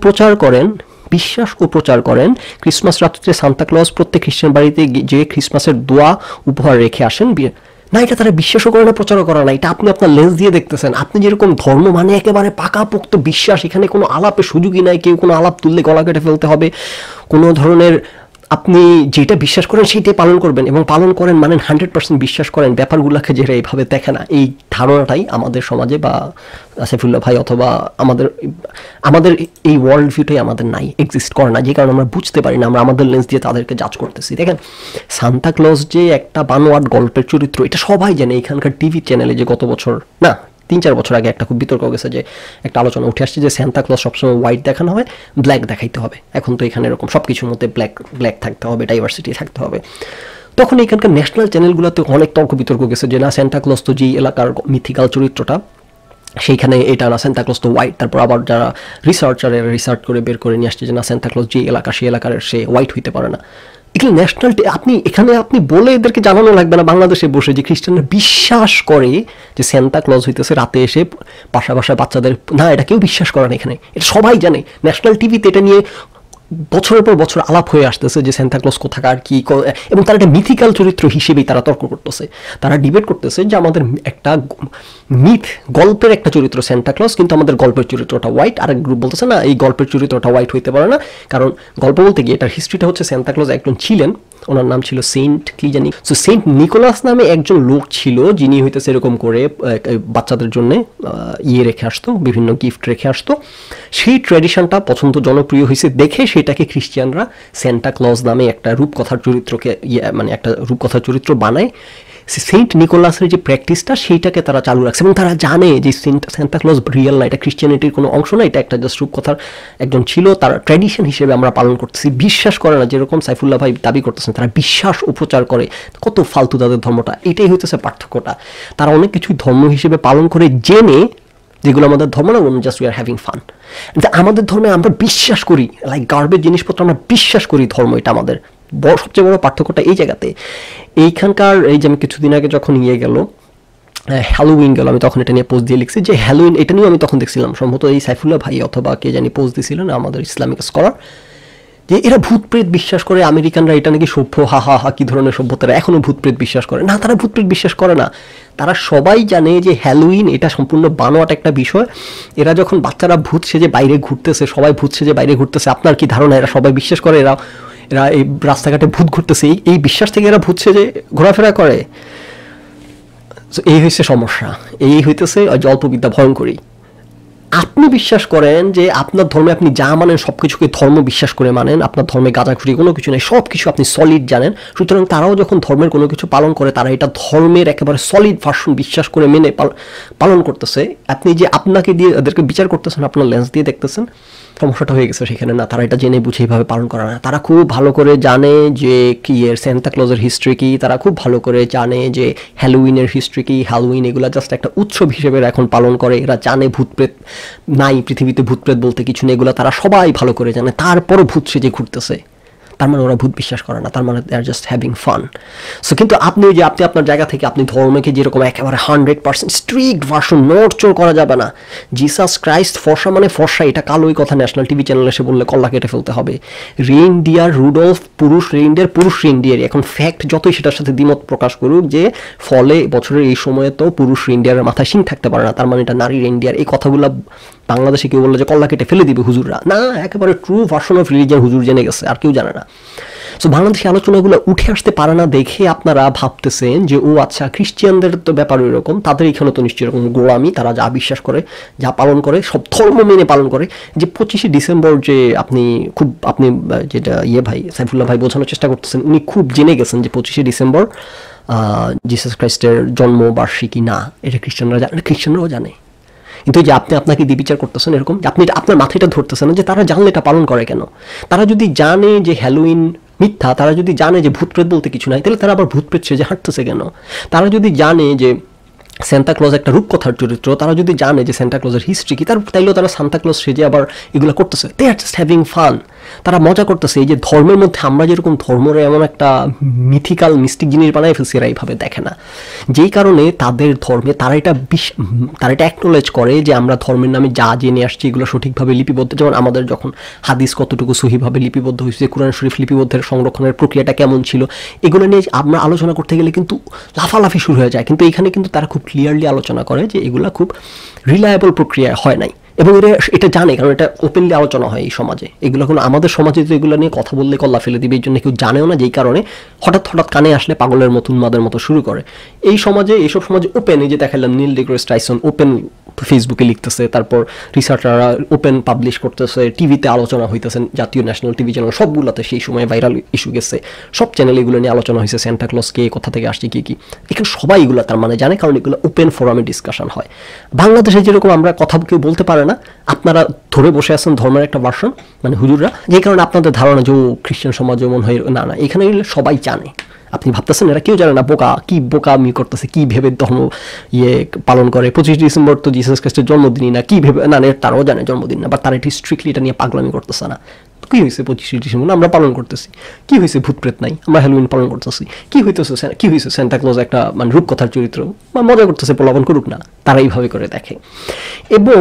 প্রচার করেন ক্রিসমাস রাত্রিতে সান্তা ক্লজ প্রত্যেক খ্রিস্টান বাড়িতে যে ক্রিসমাসের দোয়া উপহার রেখে আসেন। না, এটা তারা বিশ্বাসও করে না, প্রচারও করে না। এটা আপনি আপনার লেন্স দিয়ে দেখতেছেন। আপনি যেরকম ধর্ম মানে একেবারে পাকাপোক্ত বিশ্বাস, এখানে কোনো আলাপের সুযোগই নাই। কেউ কোনো আলাপ তুললে গলা কেটে ফেলতে হবে। কোনো ধরনের আপনি যেটা বিশ্বাস করেন সেইটাই পালন করবেন এবং পালন করেন মানে 100% বিশ্বাস করেন। ব্যাপারগুলোকে যারা এইভাবে দেখে না, এই ধারণাটাই আমাদের সমাজে বা সাইফুল্লাহ ভাই অথবা আমাদের এই ওয়ার্ল্ড ভিউটাই আমাদের নাই, এক্সিস্ট করে না, যে কারণে আমরা বুঝতে পারি না। আমরা আমাদের লেন্স দিয়ে তাদেরকে জাজ করতেছি। দেখেন, সান্তা ক্লজ যে একটা বানোয়াট গল্পের চরিত্র, এটা সবাই জানে। এখানকার টিভি চ্যানেলে যে গত বছর না 3-4 বছর আগে একটা খুব বিতর্ক গেছে, যে একটা আলোচনা উঠে আসছে যে সান্তা ক্লজ সবসময় হোয়াইট দেখানো হয়, ব্ল্যাক দেখাইতে হবে। এখন তো এখানে এরকম সব কিছুর মধ্যে ব্ল্যাক থাকতে হবে, ডাইভার্সিটি থাকতে হবে। তখন এখানকার ন্যাশনাল চ্যানেলগুলোতে অনেক তর্ক বিতর্ক গেছে যে না, সান্তা ক্লজ তো যেই এলাকার মিথিক্যাল চরিত্রটা, সেইখানে এটা না, সান্তা ক্লজ তো হোয়াইট। তারপর আবার যারা রিসার্চ করে বের করে নিয়ে আসছে যে না, সান্তা ক্লজ যে এলাকা সেই এলাকার সে হোয়াইট হইতে পারে না। এগুলো ন্যাশনাল, আপনি বলে এদেরকে জানানো লাগবে না। বাংলাদেশে বসে যে খ্রিস্টানরা বিশ্বাস করে যে সান্তা ক্লজ হইতেছে রাতে এসে বাসায় বাচ্চাদের, না, এটা কেউ বিশ্বাস করে না এখানে, এটা সবাই জানে। ন্যাশনাল টিভিতে এটা নিয়ে বছরের পর বছর আলাপ হয়ে আসতেছে যে সান্তা ক্লজ কোথাকার কি, এবং তারা একটা মিথিক্যাল চরিত্র হিসেবেই তারা তর্ক করতেছে, তারা ডিবেট করতেছে যে আমাদের একটা গল্পের একটা চরিত্র সান্তা ক্লজ, কিন্তু আমাদের গল্পের চরিত্রটা হোয়াইট। আরেক গ্রুপ বলতেছে না, এই গল্পের চরিত্রটা হোয়াইট হইতে পারে না, কারণ গল্প বলতে গিয়ে এটার হিস্ট্রিটা হচ্ছে সান্তা ক্লজ একজন ছিলেন, ওনার নাম ছিল সেন্ট কি জানি। সো সেন্ট নিকোলাস নামে একজন লোক ছিল, যিনি হইতেছে এরকম করে বাচ্চাদের জন্য রেখে আসতো, বিভিন্ন গিফট রেখে আসতো। সেই ট্র্যাডিশনটা জনপ্রিয় হয়েছে দেখে সেটাকে খ্রিস্টিয়ানরা সান্তা ক্লজ নামে একটা রূপকথার চরিত্রকে মানে একটা রূপকথার চরিত্র বানায়। সেন্ট নিকোলাসের যে প্র্যাকটিসটা সেইটাকে তারা চালু রাখছে, এবং তারা জানে যে সান্তা ক্লজ রিয়েল না, এটা খ্রিস্টিয়ানিটির কোনো অংশ না, এটা একটা জাস্ট রূপকথার একজন ছিল, তার ট্র্যাডিশন হিসেবে আমরা পালন করতেছি। বিশ্বাস করে না, যেরকম সাইফুল্লাহ ভাই দাবি করতেছেন, তারা বিশ্বাস ও প্রচার করে। কত ফালতু তাদের ধর্মটা, এটাই হইতেছে পার্থক্যটা। তারা অনেক কিছু ধর্ম হিসেবে পালন করে জেনে, যেগুলো আমাদের ধর্ম না, just we are having fun. আমাদের ধর্মে আমরা বিশ্বাস করি, লাইক গার্বেজ জিনিসপত্র আমরা বিশ্বাস করি, ধর্ম এটা আমাদের সবচেয়ে বড় পার্থক্যটা এই জায়গাতে। এইখানকার এই যে আমি কিছুদিন আগে যখন গেল হ্যালোউইন গেল, আমি তখন এটা নিয়ে পোস্ট দিয়ে লিখছি যে হ্যালোউইন, এটা নিয়েও আমি তখন দেখছিলাম, সম্ভবত এই সাইফুল্লাহ ভাই অথবা কে জানি পোস্ট দিয়েছিলেন, আমাদের ইসলামিক স্কলার, যে এরা ভূতপ্রেত বিশ্বাস করে, আমেরিকানরা এটা নাকি সভ্য, হা কি ধরনের সভ্যতারা এখনো ভূতপ্রেত বিশ্বাস করে না। তারা ভূতপ্রেত বিশ্বাস করে না, তারা সবাই জানে যে হ্যালোউইন এটা সম্পূর্ণ বানোয়াট একটা বিষয়। এরা যখন বাচ্চারা ভূত সেজে বাইরে ঘুরতেছে, সবাই ভূত সেজে বাইরে ঘুরতেছে, আপনার কি ধারণা এরা সবাই বিশ্বাস করে এরা এই রাস্তাঘাটে ভূত ঘুরতেছে, এই বিশ্বাস থেকে এরা ভূত সেজে ঘোরাফেরা করে? এই হচ্ছে সমস্যা, এই হইতেছে অল্পবিদ্যা ভয়ঙ্করী। আপনি বিশ্বাস করেন যে আপনার ধর্মে আপনি যা মানেন সব কিছুকে ধর্ম বিশ্বাস করে মানেন, আপনার ধর্মে গাঁজাখুরি কোনো কিছু নেই, সব কিছু আপনি সলিড জানেন। সুতরাং তারাও যখন ধর্মের কোনো কিছু পালন করে, তারা এটা ধর্মের একেবারে সলিড ভার্সন বিশ্বাস করে মেনে পালন করতেছে। আপনি যে আপনাকে দিয়ে এদেরকে বিচার করতেছেন, আপনার লেন্স দিয়ে দেখতেছেন, সমস্যাটা হয়ে গেছে সেখানে। না, তারা এটা জেনে বুঝে এইভাবে পালন করে না। তারা খুব ভালো করে জানে যে কি এর সান্তা ক্লজের হিস্ট্রি কি, তারা খুব ভালো করে জানে যে হ্যালোউইনের হিস্ট্রি কি। হ্যালোউইন এগুলো জাস্ট একটা উৎসব হিসেবে এখন পালন করে। এরা জানে ভূতপ্রেত নাই, পৃথিবীতে ভূতপ্রেত বলতে কিছু নেই, এগুলো তারা সবাই ভালো করে জানে। তারপরও ভূত সেজে ঘুরতেছে, তার মানে ওরা ভূত বিশ্বাস করে না, তার মানে they are just having fun. So কিন্তু আপনি আপনার জায়গা থেকে আপনি ধর্মকে যেরকম একেবারে 100% স্ট্রিক্ট ভার্সন, নড়চড় করা যাবে না। জিসাস ক্রাইস্ট ফর্সা মানে ফর্সা, এটা কালোই কথা ন্যাশনাল টিভি চ্যানেলে এসে বললে কল্লা কেটে ফেলতে হবে। রেইনডিয়ার রুডলফ পুরুষ রেইনডিয়ার, এখন ফ্যাক্ট যতই সেটার সাথে দ্বিমত প্রকাশ করুক যে ফলে বছরের এই সময়ে তো পুরুষ রেইনডিয়ারের মাথায় শিং থাকতে পারে না, তার মানে এটা নারী রেইনডিয়ার, এই কথাগুলো বাংলাদেশে কেউ বললো যে কল্লা কেটে ফেলে দিবে হুজুররা, না, একেবারে ট্রু ভার্সন অফ রিলিজিয়ান হুজুর জেনে গেছে, আর কেউ জানে না। সো বাংলাদেশি আলোচনাগুলো উঠে আসতে পারে না দেখে আপনারা ভাবতেছেন যে ও আচ্ছা খ্রিস্টিয়ানদের তো ব্যাপার এরকম, তাদের এখানে তো নিশ্চয়ই এরকম গোড়ামি, তারা যা বিশ্বাস করে যা পালন করে সব ধর্ম মেনে পালন করে। যে 25শে ডিসেম্বর যে আপনি যেটা ভাই সাইফুল্লাহ ভাই বোঝানোর চেষ্টা করতেছেন, উনি খুব জেনে গেছেন যে 25শে ডিসেম্বর জিসাস খ্রাইস্টের জন্মবার্ষিকী না, এটা খ্রিস্টানরাও জানে। কিন্তু যে আপনি আপনাকে বিচার করতেছেন এরকম, আপনি আপনার মাথাটা ধরতেছেন না যে তারা জানলে এটা পালন করে কেন। তারা যদি জানে যে হ্যালোউইন মিথ্যা, তারা যদি জানে যে ভূতপ্রেত বলতে কিছু নাই, তাহলে তারা আবার ভূতপ্রেত সেজে হাঁটতেছে কেন? তারা যদি জানে যে সান্তা ক্লজ একটা রূপকথার চরিত্র, তারা যদি জানে যে সান্তা ক্লজের হিস্ট্রি কি, তাইলেও তারা সান্তা ক্লজ সেজে আবার এগুলো করতেছে। They are just having fun, তারা মজা করতেছে। এই যে ধর্মের মধ্যে আমরা যেরকম ধর্মরে এমন একটা মিথিক্যাল মিস্টিক জিনিস বানাই ফেলছি, এরা এইভাবে দেখে না। যেই কারণে তাদের ধর্মে তারা এটা অ্যাকনোলেজ করে যে আমরা ধর্মের নামে যা জেনে আসছি এগুলো সঠিকভাবে লিপিবদ্ধ। যেমন আমাদের যখন হাদিস কতটুকু সহিভাবে লিপিবদ্ধ হয়েছে, কুরআন শরীফ লিপিবদ্ধের সংরক্ষণের প্রক্রিয়াটা কেমন ছিল, এগুলো নিয়ে আমরা আলোচনা করতে গেলে কিন্তু লাফালাফি শুরু হয়ে যায়। কিন্তু এখানে কিন্তু তারা খুব ক্লিয়ারলি আলোচনা করে যে এগুলা খুব রিলায়েবল প্রক্রিয়া হয় নাই, এবং এটা জানে, কারণ এটা ওপেনলি আলোচনা হয় এই সমাজে। এগুলো কোনো আমাদের সমাজে তো এগুলো নিয়ে কথা বললে কল্লা ফেলে দিবে, এই জন্য কেউ জানেও না, যেই কারণে হঠাৎ কানে আসলে পাগলের মতো উন্মাদের মতো শুরু করে। এইসব সমাজে ওপেন, এই যে দেখালাম নীল ডিগ্রেস টাইসন ওপেন ফেসবুকে লিখতেছে, তারপর রিসার্চাররা ওপেন পাবলিশ করতেছে, টিভিতে আলোচনা হইতেছে, জাতীয় ন্যাশনাল টিভি চ্যানেল সবগুলোতে সেই সময় ভাইরাল ইস্যু গেছে, সব চ্যানেলে এগুলো নিয়ে আলোচনা হয়েছে, সান্তা ক্লজ কে, কোথা থেকে আসছে, কি এখানে সবাই এগুলো তার মানে জানে, কারণ এগুলো ওপেন ফোরামে ডিসকাশন হয়। বাংলাদেশে যেরকম আমরা কথা কেউ বলতে পারে না, আপনারা ধরে বসে আছেন ধর্মের একটা ভার্সন, মানে হুজুররা, যে কারণে আপনাদের ধারণা যে খ্রিস্টান সমাজ যেমন হয়, না, এখানে সবাই জানে। আপনি ভাবতেছেন এরা কেউ জানে না, বোকামি করতেছে, কি ভেবে ধর্ম পালন করে। 25 ডিসেম্বর তো জিসাস খ্রিস্টের জন্মদিনই না, কি ভেবে, না, তারাও জানে জন্মদিন না, বা তারা এটি স্ট্রিক্টলি এটা নিয়ে পাগলামি করতেছে না। কি হয়েছে 25 ডিসেম্বর আমরা পালন করতেছি, কি হয়েছে ভূতপ্রেত নাই, আমরা হ্যালোউইন পালন করতেছি, কি হয়েছে সান্তা ক্লজ একটা মানে রূপকথার চরিত্র, বা মজা করতেছে, প্রলোভন করুক না, তারা এইভাবে করে দেখে। এবং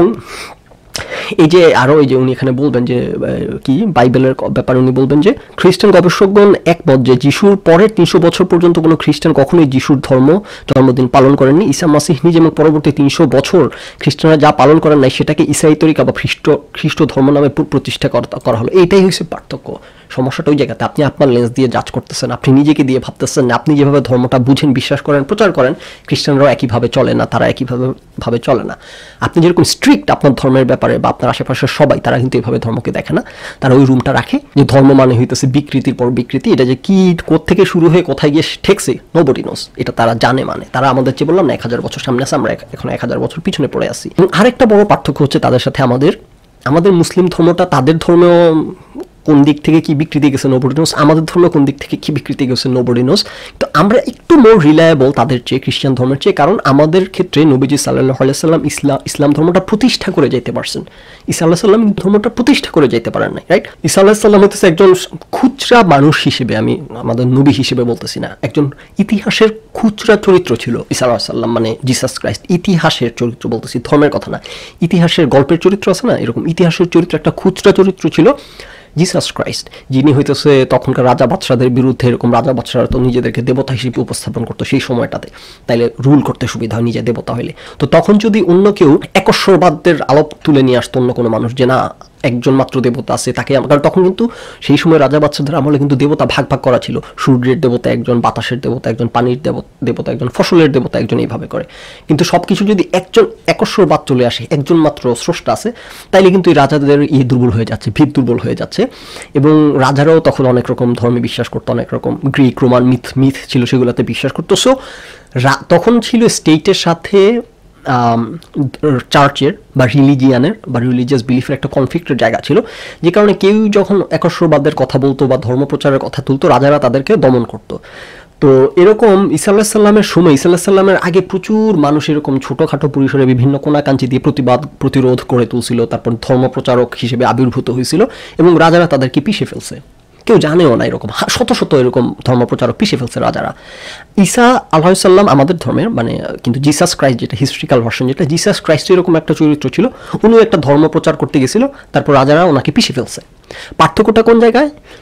এই যে আরও এই যে উনি এখানে বলবেন যে কি বাইবেলের ব্যাপারে উনি বলবেন যে খ্রিস্টান গবেষকগণ একমত যে যিশুর পরের 300 বছর পর্যন্ত কোনো খ্রিস্টান কখনোই যিশুর জন্মদিন পালন করেননি। ঈসা মাসিহ নিজে এবং পরবর্তী 300 বছর খ্রিস্টানরা যা পালন করেন নাই সেটাকে ইসাই তরিকা বা খ্রিস্ট ধর্ম নামে প্রতিষ্ঠা করা হলো। এইটাই হচ্ছে পার্থক্য। সমস্যাটা ওই জায়গাতে, আপনি আপনার লেন্স দিয়ে জাজ করতেছেন, আপনি নিজেকে দিয়ে ভাবতেছেন না, আপনি যেভাবে ধর্মটা বুঝেন, বিশ্বাস করেন, প্রচার করেন, খ্রিস্টানরাও একইভাবে চলে না, তারা একইভাবে চলে না। আপনি যেরকম স্ট্রিক্ট আপনার ধর্মের ব্যাপারে বা আপনার আশেপাশের সবাই, তারা কিন্তু এইভাবে ধর্মকে দেখে না। তারা ওই রুমটা রাখে যে ধর্ম মানে হইতেছে বিকৃতির পর বিকৃতি, এটা যে কি কোত্থেকে শুরু হয়ে কোথায় গিয়ে ঠেকছে নোবডি নোস, এটা তারা জানে। মানে তারা আমাদের যে বললাম না 1000 বছর সামনে আছে, আমরা এখন 1000 বছর পিছনে পড়ে আসি। আরেকটা বড় পার্থক্য হচ্ছে তাদের সাথে আমাদের মুসলিম ধর্মটা তাদের ধর্মেও কোন দিক থেকে কি বিকৃতি গেছে নোবডি নোস, আমাদের ধর্মে কোন দিক থেকে কি বিকৃতি গেছে নোবডি নোস। তো আমরা একটু মোর রিলায়েবল তাদের চেয়ে, খ্রিস্টান ধর্মের চেয়ে, কারণ আমাদের ক্ষেত্রে নবীজি সাল্লাল্লাহু আলাইহি সাল্লাম ইসলাম ধর্মটা প্রতিষ্ঠা করে যাইতে পারছেন। ঈসা আলাইহিস সালাম ধর্মটা প্রতিষ্ঠা করে যাইতে পারেন নাই, রাইট? ঈসা আলাইহিস সালাম হচ্ছে একজন খুচরা মানুষ হিসেবে, আমি আমাদের নবী হিসেবে বলতেছি না, একজন ইতিহাসের খুচরা চরিত্র ছিল ঈসা আলাইহিস সালাম, মানে জিসাস ক্রাইস্ট ইতিহাসের চরিত্র বলতেছি, ধর্মের কথা না। ইতিহাসের গল্পের চরিত্র আছে না, এরকম ইতিহাসের চরিত্র একটা খুচরা চরিত্র ছিল জিসাস ক্রাইস্ট, যিনি হইতেছে তখনকার রাজা বাদশাদের বিরুদ্ধে, এরকম রাজা বাদশারা তো নিজেদেরকে দেবতা হিসেবে উপস্থাপন করতো সেই সময়টাতে, তাইলে রুল করতে সুবিধা হয় নিজে দেবতা হইলে। তো তখন যদি অন্য কেউ একশ্বরবাদের আলাপ তুলে নিয়ে আসতো, অন্য কোনো মানুষ, যে না একজন মাত্র দেবতা আছে তাকে, কারণ তখন কিন্তু সেই সময় রাজা বাদশাদের আমলে কিন্তু দেবতা ভাগ করা ছিল, সূর্যের দেবতা একজন, বাতাসের দেবতা একজন, পানির দেবতা একজন, ফসলের দেবতা একজন, এইভাবে করে। কিন্তু সবকিছু যদি একজন একশ্বরবাদ চলে আসে, একজন মাত্র স্রষ্টা আছে, তাইলে কিন্তু এই রাজাদের দুর্বল হয়ে যাচ্ছে, ভিত দুর্বল হয়ে যাচ্ছে। এবং রাজারাও তখন অনেক রকম ধর্মে বিশ্বাস করতো, অনেক রকম গ্রিক রোমান মিথ ছিল, সেগুলোতে বিশ্বাস করতো। সো তখন ছিল স্টেটের সাথে চার্চের বা রিলিজিয়ানের বা রিলিজিয়াস বিলিফের একটা কনফ্লিক্টের জায়গা ছিল, যে কারণে কেউ যখন একশ্বরবাদের কথা বলতো বা ধর্মপ্রচারের কথা তুলতো, রাজারা তাদেরকে দমন করতো। তো এরকম ঈসা আলাইহিস সালামের সময়, ঈসা আলাইহিস সালামের আগে প্রচুর মানুষ এরকম ছোটোখাটো পরিসরে বিভিন্ন কোনাকাঞ্চি দিয়ে প্রতিরোধ করে তুলছিল, তারপর ধর্মপ্রচারক হিসেবে আবির্ভূত হয়েছিল, এবং রাজারা তাদেরকে পিষে ফেলছে। কেউ জানেও না, এরকম শত শত এরকম ধর্মপ্রচারক পিষে ফেলছে রাজারা। ঈসা আলাইহিস সালাম আমাদের ধর্মের, মানে কিন্তু জিসাস ক্রাইস্ট যেটা হিস্ট্রিক্যাল ভার্সন, যেটা জিসাস ক্রাইস্ট এরকম একটা চরিত্র ছিল, উনিও একটা ধর্ম প্রচার করতে গেছিল, তারপর রাজারা ওনাকে পিষে ফেলছে। পার্থক্যটা কোন জায়গায়?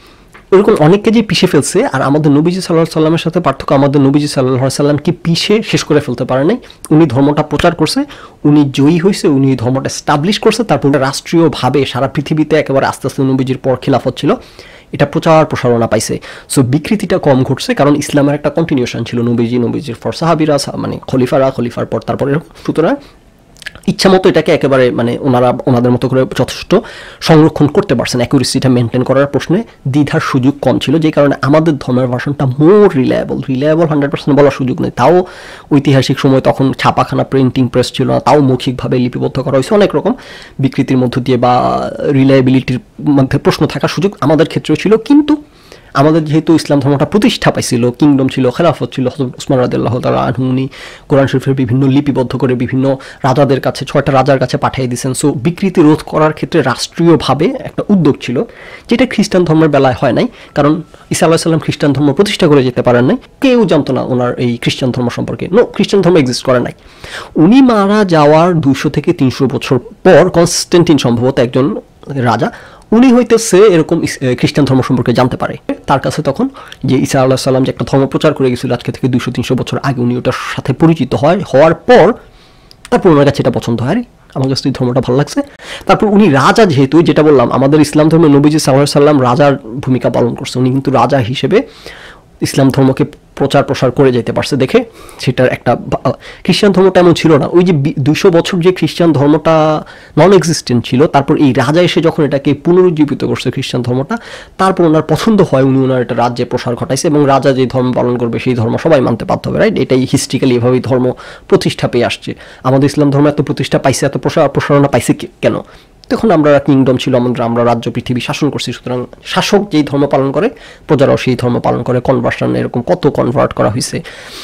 এরকম অনেককে যে পিষে ফেলছে, আর আমাদের নবীজি সাল্লাল্লাহু আলাইহি সাল্লামের সাথে পার্থক্য, আমাদের নবীজি সাল্লাল্লাহু আলাইহি সাল্লামকে পিষে শেষ করে ফেলতে পারে নাই। উনি ধর্মটা প্রচার করছে, উনি জয়ী হয়েছে, উনি ধর্মটা এস্টাবলিশ করছে, তারপর রাষ্ট্রীয়ভাবে সারা পৃথিবীতে একেবারে আস্তে আস্তে নবীজির পর খিলাফত ছিল, এটা প্রচার প্রসারণা পাইছে। সো বিকৃতিটা কম ঘটছে, কারণ ইসলামের একটা কন্টিনিউশন ছিল, নবীজির পর সাহাবিরা, মানে খলিফার পর তারপরে। সুতরাং ইচ্ছা মতো এটাকে একেবারে মানে ওনাদের মতো করে যথেষ্ট সংরক্ষণ করতে পারছেন, অ্যাকুরেসিটা মেনটেন করার প্রশ্নে দ্বিধার সুযোগ কম ছিল, যে কারণে আমাদের ধর্মের ভার্সনটা মোর রিলায়েবল 100% বলার সুযোগ নেই। তাও ঐতিহাসিক সময় তখন ছাপাখানা প্রিন্টিং প্রেস ছিল না, তাও মৌখিকভাবে লিপিবদ্ধ করা হয়েছে, অনেক রকম বিকৃতির মধ্য দিয়ে বা রিলায়েবিলিটির মধ্যে প্রশ্ন থাকার সুযোগ আমাদের ক্ষেত্রেও ছিল। কিন্তু আমাদের যেহেতু ইসলাম ধর্মটা প্রতিষ্ঠা পাইছিল, কিংডম ছিল, খেলাফত ছিল, হযরত উসমান রাদিয়াল্লাহু তাআলা আনহু উনি কোরআন শরীফের বিভিন্ন লিপিবদ্ধ করে বিভিন্ন রাজাদের কাছে, 6টা রাজার কাছে পাঠিয়ে দিয়েছেন। সো বিকৃতি রোধ করার ক্ষেত্রে রাষ্ট্রীয়ভাবে একটা উদ্যোগ ছিল, যেটা খ্রিস্টান ধর্মের বেলায় হয় নাই, কারণ ঈসা আলাইহিস সালাম খ্রিস্টান ধর্ম প্রতিষ্ঠা করে যেতে পারেন নাই, কেউ জানতো না ওনার এই খ্রিস্টান ধর্ম সম্পর্কে। খ্রিস্টান ধর্ম এক্সিস্ট করে নাই। উনি মারা যাওয়ার 200 থেকে 300 বছর পর কনস্ট্যান্টিন সম্ভবত একজন রাজা, উনি হইতেছে এরকম খ্রিস্টান ধর্ম সম্পর্কে জানতে পারে। তার কাছে তখন যে ঈসা আলাইহিস সালাম যে একটা ধর্ম প্রচার করে গেছিল আজকে থেকে 200-300 বছর আগে, উনি ওটার সাথে পরিচিত হওয়ার পর তারপর ওনার কাছে এটা পছন্দ হয়, আমার কাছে এই ধর্মটা ভালো লাগছে। তারপর উনি রাজা, যেহেতু যেটা বললাম আমাদের ইসলাম ধর্মে নবীজি সাল্লাল্লাহু আলাইহি সাল্লাম রাজার ভূমিকা পালন করছে, উনি কিন্তু রাজা হিসেবে ইসলাম ধর্মকে প্রচার প্রসার করে যেতে পারছে দেখে সেটার একটা। খ্রিস্টান ধর্মটা এমন ছিল না, ওই যে 200 বছর যে খ্রিস্টান ধর্মটা নন এক্সিস্টেন্ট ছিল, তারপর এই রাজা এসে যখন এটাকে পুনরুজ্জীবিত করছে খ্রিস্টান ধর্মটা, তারপর ওনার পছন্দ হয়, উনি ওনার একটা রাজ্যে প্রসার ঘটাইছে, এবং রাজা যে ধর্ম পালন করবে সেই ধর্ম সবাই মানতে বাধ্য হবে, রাইট? এটাই হিস্ট্রিক্যালি এভাবেই ধর্ম প্রতিষ্ঠা পেয়ে আসছে। আমাদের ইসলাম ধর্ম এত প্রতিষ্ঠা পাইছে, এত প্রসারণা পাইছে কেন? তখন আমরা কিংডম ছিল, আমরা রাজ্য পৃথিবী শাসন করছি, সুতরাং শাসক যেই ধর্ম পালন করে প্রজারাও সেই ধর্ম পালন করে। কনভার্সন এরকম কত কনভার্ট করা হয়েছে,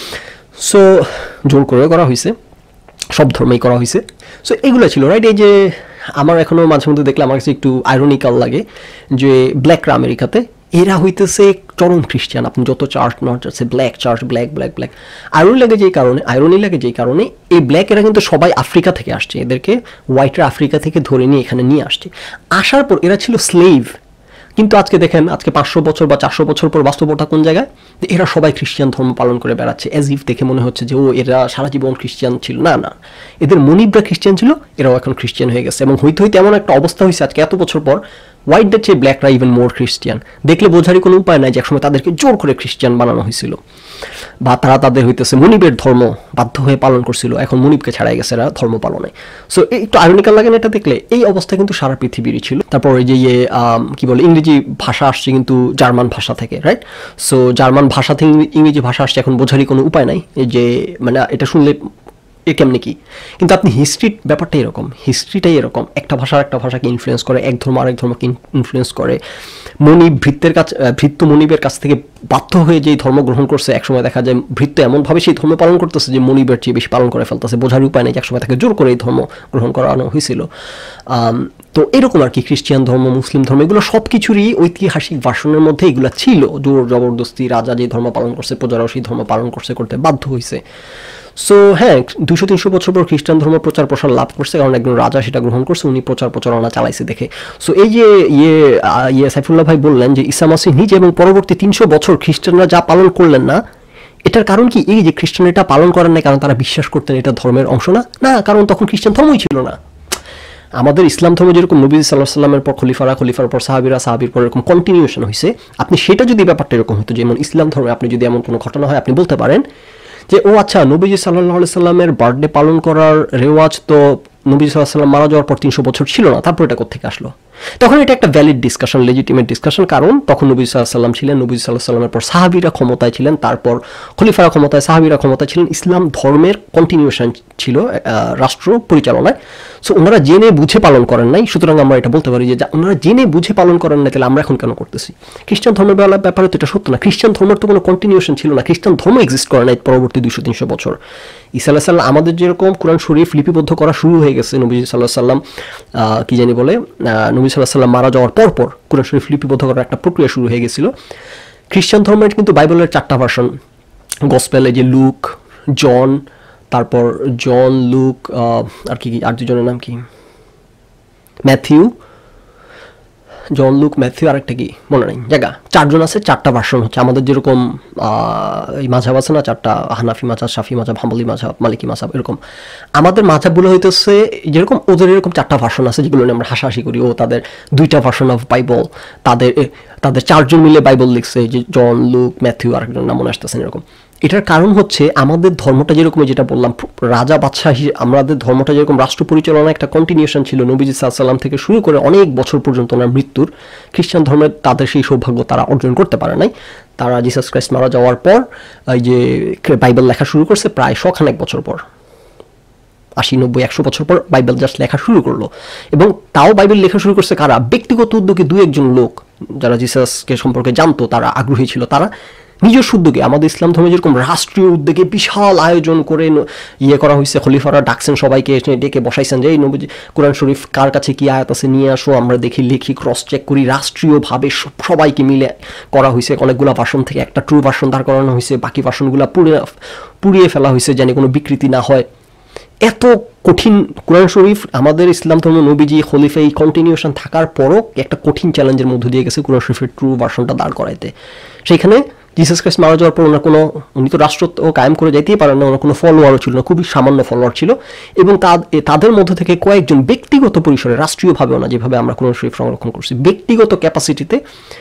সো জোর করে করা হয়েছে, সব ধর্মেই করা হয়েছে। সো এগুলো ছিল, রাইট? এই যে আমার এখনও মাঝে মধ্যে দেখলে আমার কাছে একটু আইরনিক্যাল লাগে যে ব্ল্যাকরা আমেরিকাতে, এরা হইতেছে চরম খ্রিস্টান। আপনি যত চার্চ নট আছে, black church, black black black. Irony লাগে যেই কারণে এই ব্ল্যাক এরা কিন্তু সবাই আফ্রিকা থেকে আসছে, এদেরকে হোয়াইটরা আফ্রিকা থেকে ধরে নিয়ে এখানে নিয়ে আসছে। আসার পর এরা ছিল স্লেভ, কিন্তু আজকে দেখেন, আজকে 500 বছর বা 400 বছর পর বাস্তবতা কোন জায়গায়, এরা সবাই খ্রিস্টান ধর্ম পালন করে বেড়াচ্ছে। অ্যাজ ইফ দেখে মনে হচ্ছে যে এরা সারা জীবন খ্রিস্টান ছিল। না, এদের মনিবরা খ্রিস্টান ছিল, এরাও এখন খ্রিস্টান হয়ে গেছে, এবং হইতে এমন একটা অবস্থা হয়েছে আজকে এত বছর পর, হোয়াইটদের চেয়ে ব্ল্যাকরা ইভেন মোর খ্রিস্টান। দেখলে বোঝারই কোনো উপায় নাই যে একসময় তাদেরকে জোর করে খ্রিস্টান বানানো হয়েছিল, বা তাদের হইতেছে মনিবের ধর্ম বাধ্য হয়ে পালন করছিল, এখন মনিবকে ছাড়াই গেছে এরা ধর্ম পালনে। সো একটু আইরনিক্যাল লাগে না এটা দেখলে? এই অবস্থা কিন্তু সারা পৃথিবীরই ছিল। তারপর এই যে কি বলে, ইংরেজি ভাষা আসছে কিন্তু জার্মান ভাষা থেকে, রাইট? সো জার্মান ভাষা থেকে ইংরেজি ভাষা আসছে, এখন বোঝারই কোনো উপায় নাই যে মানে এটা শুনলে কেমনি কি। কিন্তু আপনি হিস্ট্রির ব্যাপারটা এরকম, হিস্ট্রিটাই এরকম, একটা ভাষাকে ইনফ্লুয়েন্স করে, এক ধর্ম আরেক ধর্মকে ইনফ্লুয়েন্স করে। ভৃত্য মনিবের কাছ থেকে বাধ্য হয়ে যেই ধর্ম গ্রহণ করছে, একসময় দেখা যায় ভৃত্য এমনভাবে সেই ধর্ম পালন করতেছে যে মনিবের চেয়ে বেশি পালন করে ফেলতেছে, বোঝার উপায় নেই যে একসময় তাকে জোর করে এই ধর্ম গ্রহণ করানো হয়েছিল। তো এরকম আর কি, খ্রিস্টান ধর্ম, মুসলিম ধর্ম, এগুলো সব কিছুরই ঐতিহাসিক ভার্সনের মধ্যে এগুলো ছিল। জোর জবরদস্তি, রাজা যে ধর্ম পালন করছে প্রজারাও সেই ধর্ম পালন করতে বাধ্য হয়েছে। সো হ্যাঁ, 200-300 বছর পর খ্রিস্টান ধর্ম প্রচার প্রসার লাভ করছে, কারণ একজন রাজা সেটা গ্রহণ করছে, উনি প্রচারণা চালাইছে দেখে। সো এই যে সাইফুল্লাহ ভাই বললেন যে ঈসা মাসীহ নিজে এবং পরবর্তী 300 বছর খ্রিস্টানরা যা পালন করলেন না, এটার কারণ কি? এই যে খ্রিস্টান এটা পালন করেন না কারণ তারা বিশ্বাস করতেন এটা ধর্মের অংশ না, কারণ তখন খ্রিস্টান ধর্মই ছিল না। আমাদের ইসলাম ধর্ম যেরকম নবী সাল্লাল্লাহু আলাইহি ওয়াসাল্লামের পর খলিফার পর সাহাবীর পর এরকম কন্টিনিউশন হয়েছে, আপনি সেটা যদি ব্যাপারটা এরকম হতো, যেমন ইসলাম ধর্মে আপনি যদি এমন কোনো ঘটনা হয়, আপনি বলতে পারেন যে আচ্ছা, নবীজি সাল্লাল্লাহু আলাইহি সাল্লামের বার্থডে পালন করার রেওয়াজ তো নবী সাল্লাল্লাহু আলাইহি সাল্লাম মারা যাওয়ার পর 300 বছর ছিল না, তারপর এটা কোত্থেকে আসলো? তখন এটা একটা ভ্যালিড ডিসকাশন, লেজিটিমেট ডিসকাশন, কারণ তখন নবী সাল্লাল্লাহু আলাইহি সাল্লাম ছিলেন, নবী সাল্লাল্লাহু আলাইহি সাল্লামের পর সাহাবীরা ক্ষমতায় ছিলেন, তারপর খলিফারা ক্ষমতায়, সাহাবীরা ক্ষমতায় ছিলেন, ইসলাম ধর্মের কন্টিনিউশন ছিল রাষ্ট্র পরিচালনায়। সো ওনারা জেনে বুঝে পালন করেন নাই, সুতরাং আমরা এটা বলতে পারি যে ওনারা জেনে বুঝে পালন করেন না, তাহলে আমরা এখন কেন করতেছি? খ্রিস্টান ধর্মের ব্যাপারে তো এটা সত্য না, খ্রিস্টান ধর্মের তো কোনো কন্টিনিউশন ছিল না, খ্রিস্টান ধর্ম এক্সিস্ট করে নাই পরবর্তী 200-300 বছর। ঈসা আলাইহিস সালাম আমাদের যেরকম কোরআন শরীফ লিপিবদ্ধ করা শুরু হয়ে গেছে, নবী সাল্লাল্লাহু আলাইহি সাল্লাম নবী সাল্লাল্লাহু আলাইহি সাল্লাম মারা যাওয়ার পর কোরআন শরীফ লিপিবদ্ধ করার একটা প্রক্রিয়া শুরু হয়ে গেছিল। খ্রিস্টান ধর্মের কিন্তু বাইবেলের 4টা ভার্সন, গসপেলে যে লুক, জন, তারপর লুক, আর কি আর দুজনের নাম কি, ম্যাথিউ, জন, লুক, ম্যাথিউ, আরেকটা কি মনে নেই জায়গা, 4 জন আছে, 4টা ভার্সন হচ্ছে। আমাদের যেরকম এই মাঝহাব আছে না 4টা, হানাফি মাযহাব, শাফি মাযহাব, হাম্বলি মাযহাব, মালিকি মাযহাব, এরকম আমাদের মাযহাবগুলো হইতেছে যেরকম ওদের এরকম 4টা ভার্সন আছে যেগুলো নিয়ে আমরা হাসাহাসি করি, ও তাদের 2টা ভার্সন অফ বাইবেল, তাদের 4 জন মিলে বাইবেল লিখছে, যে জন, লুক, ম্যাথিউ, আরেকজন নাম মনে আসতেছে এরকম। এটার কারণ হচ্ছে আমাদের ধর্মটা যেরকম, যেটা বললাম রাজা বাদশাহ, আমাদের ধর্মটা যেরকম রাষ্ট্র পরিচালনা একটা কন্টিনিউশন ছিল নবীজি সাল্লাল্লাহু আলাইহি ওয়াসাল্লাম থেকে শুরু করে অনেক বছর পর্যন্ত ওনার মৃত্যুর। খ্রিস্টান ধর্মের তাদের সেই সৌভাগ্য তারা অর্জন করতে পারে নাই। তারা জিসাস ক্রাইস্ট মারা যাওয়ার পর এই যে বাইবেল লেখা শুরু করছে প্রায় 100 বছর পর, 80, 90, 100 বছর পর বাইবেল জাস্ট লেখা শুরু করলো। এবং তাও বাইবেল লেখা শুরু করছে কারা? ব্যক্তিগত উদ্যোগে 2-1 লোক যারা জিসাসকে সম্পর্কে জানতো, তারা আগ্রহী ছিল, তারা নিজস্ব উদ্যোগে। আমাদের ইসলাম ধর্মে যেরকম রাষ্ট্রীয় উদ্যোগে বিশাল আয়োজন করে করা হয়েছে, খলিফারা ডাকছেন সবাইকে, ডেকে বসাইছেন যে এই নবী কোরআন শরীফ কার কাছে কি আয়াত আছে নিয়ে আসো, আমরা দেখি, লিখি, ক্রস চেক করি, রাষ্ট্রীয়ভাবে সবাইকে মিলে করা হয়েছে। অনেকগুলো ভার্সন থেকে একটা ট্রু ভার্সন দাঁড় করানো হয়েছে, বাকি ভার্সনগুলো পুড়িয়ে ফেলা হয়েছে যেন কোনো বিকৃতি না হয়। এত কঠিন কোরআন শরীফ আমাদের ইসলাম ধর্ম নবীজি খলিফা এই কন্টিনিউশন থাকার পরও একটা কঠিন চ্যালেঞ্জের মধ্য দিয়ে গেছে কোরআন শরীফের ট্রু ভার্সনটা দাঁড় করাইতে। সেইখানে জিসাস ক্রাইস্ট মারা যাওয়ার পর উনি তো রাষ্ট্রত্ব কায়েম করে যেতেই পারেন না, ওনার কোনো ফলোয়ারও ছিল না, খুবই সামান্য ফলোয়ার ছিল। এবং তাদের মধ্য থেকে কয়েকজন ব্যক্তিগত পরিসরে, রাষ্ট্রীয়ভাবেও না যেভাবে আমরা কোরআন শরীফ সংরক্ষণ করছি, ব্যক্তিগত ক্যাপাসিটিতে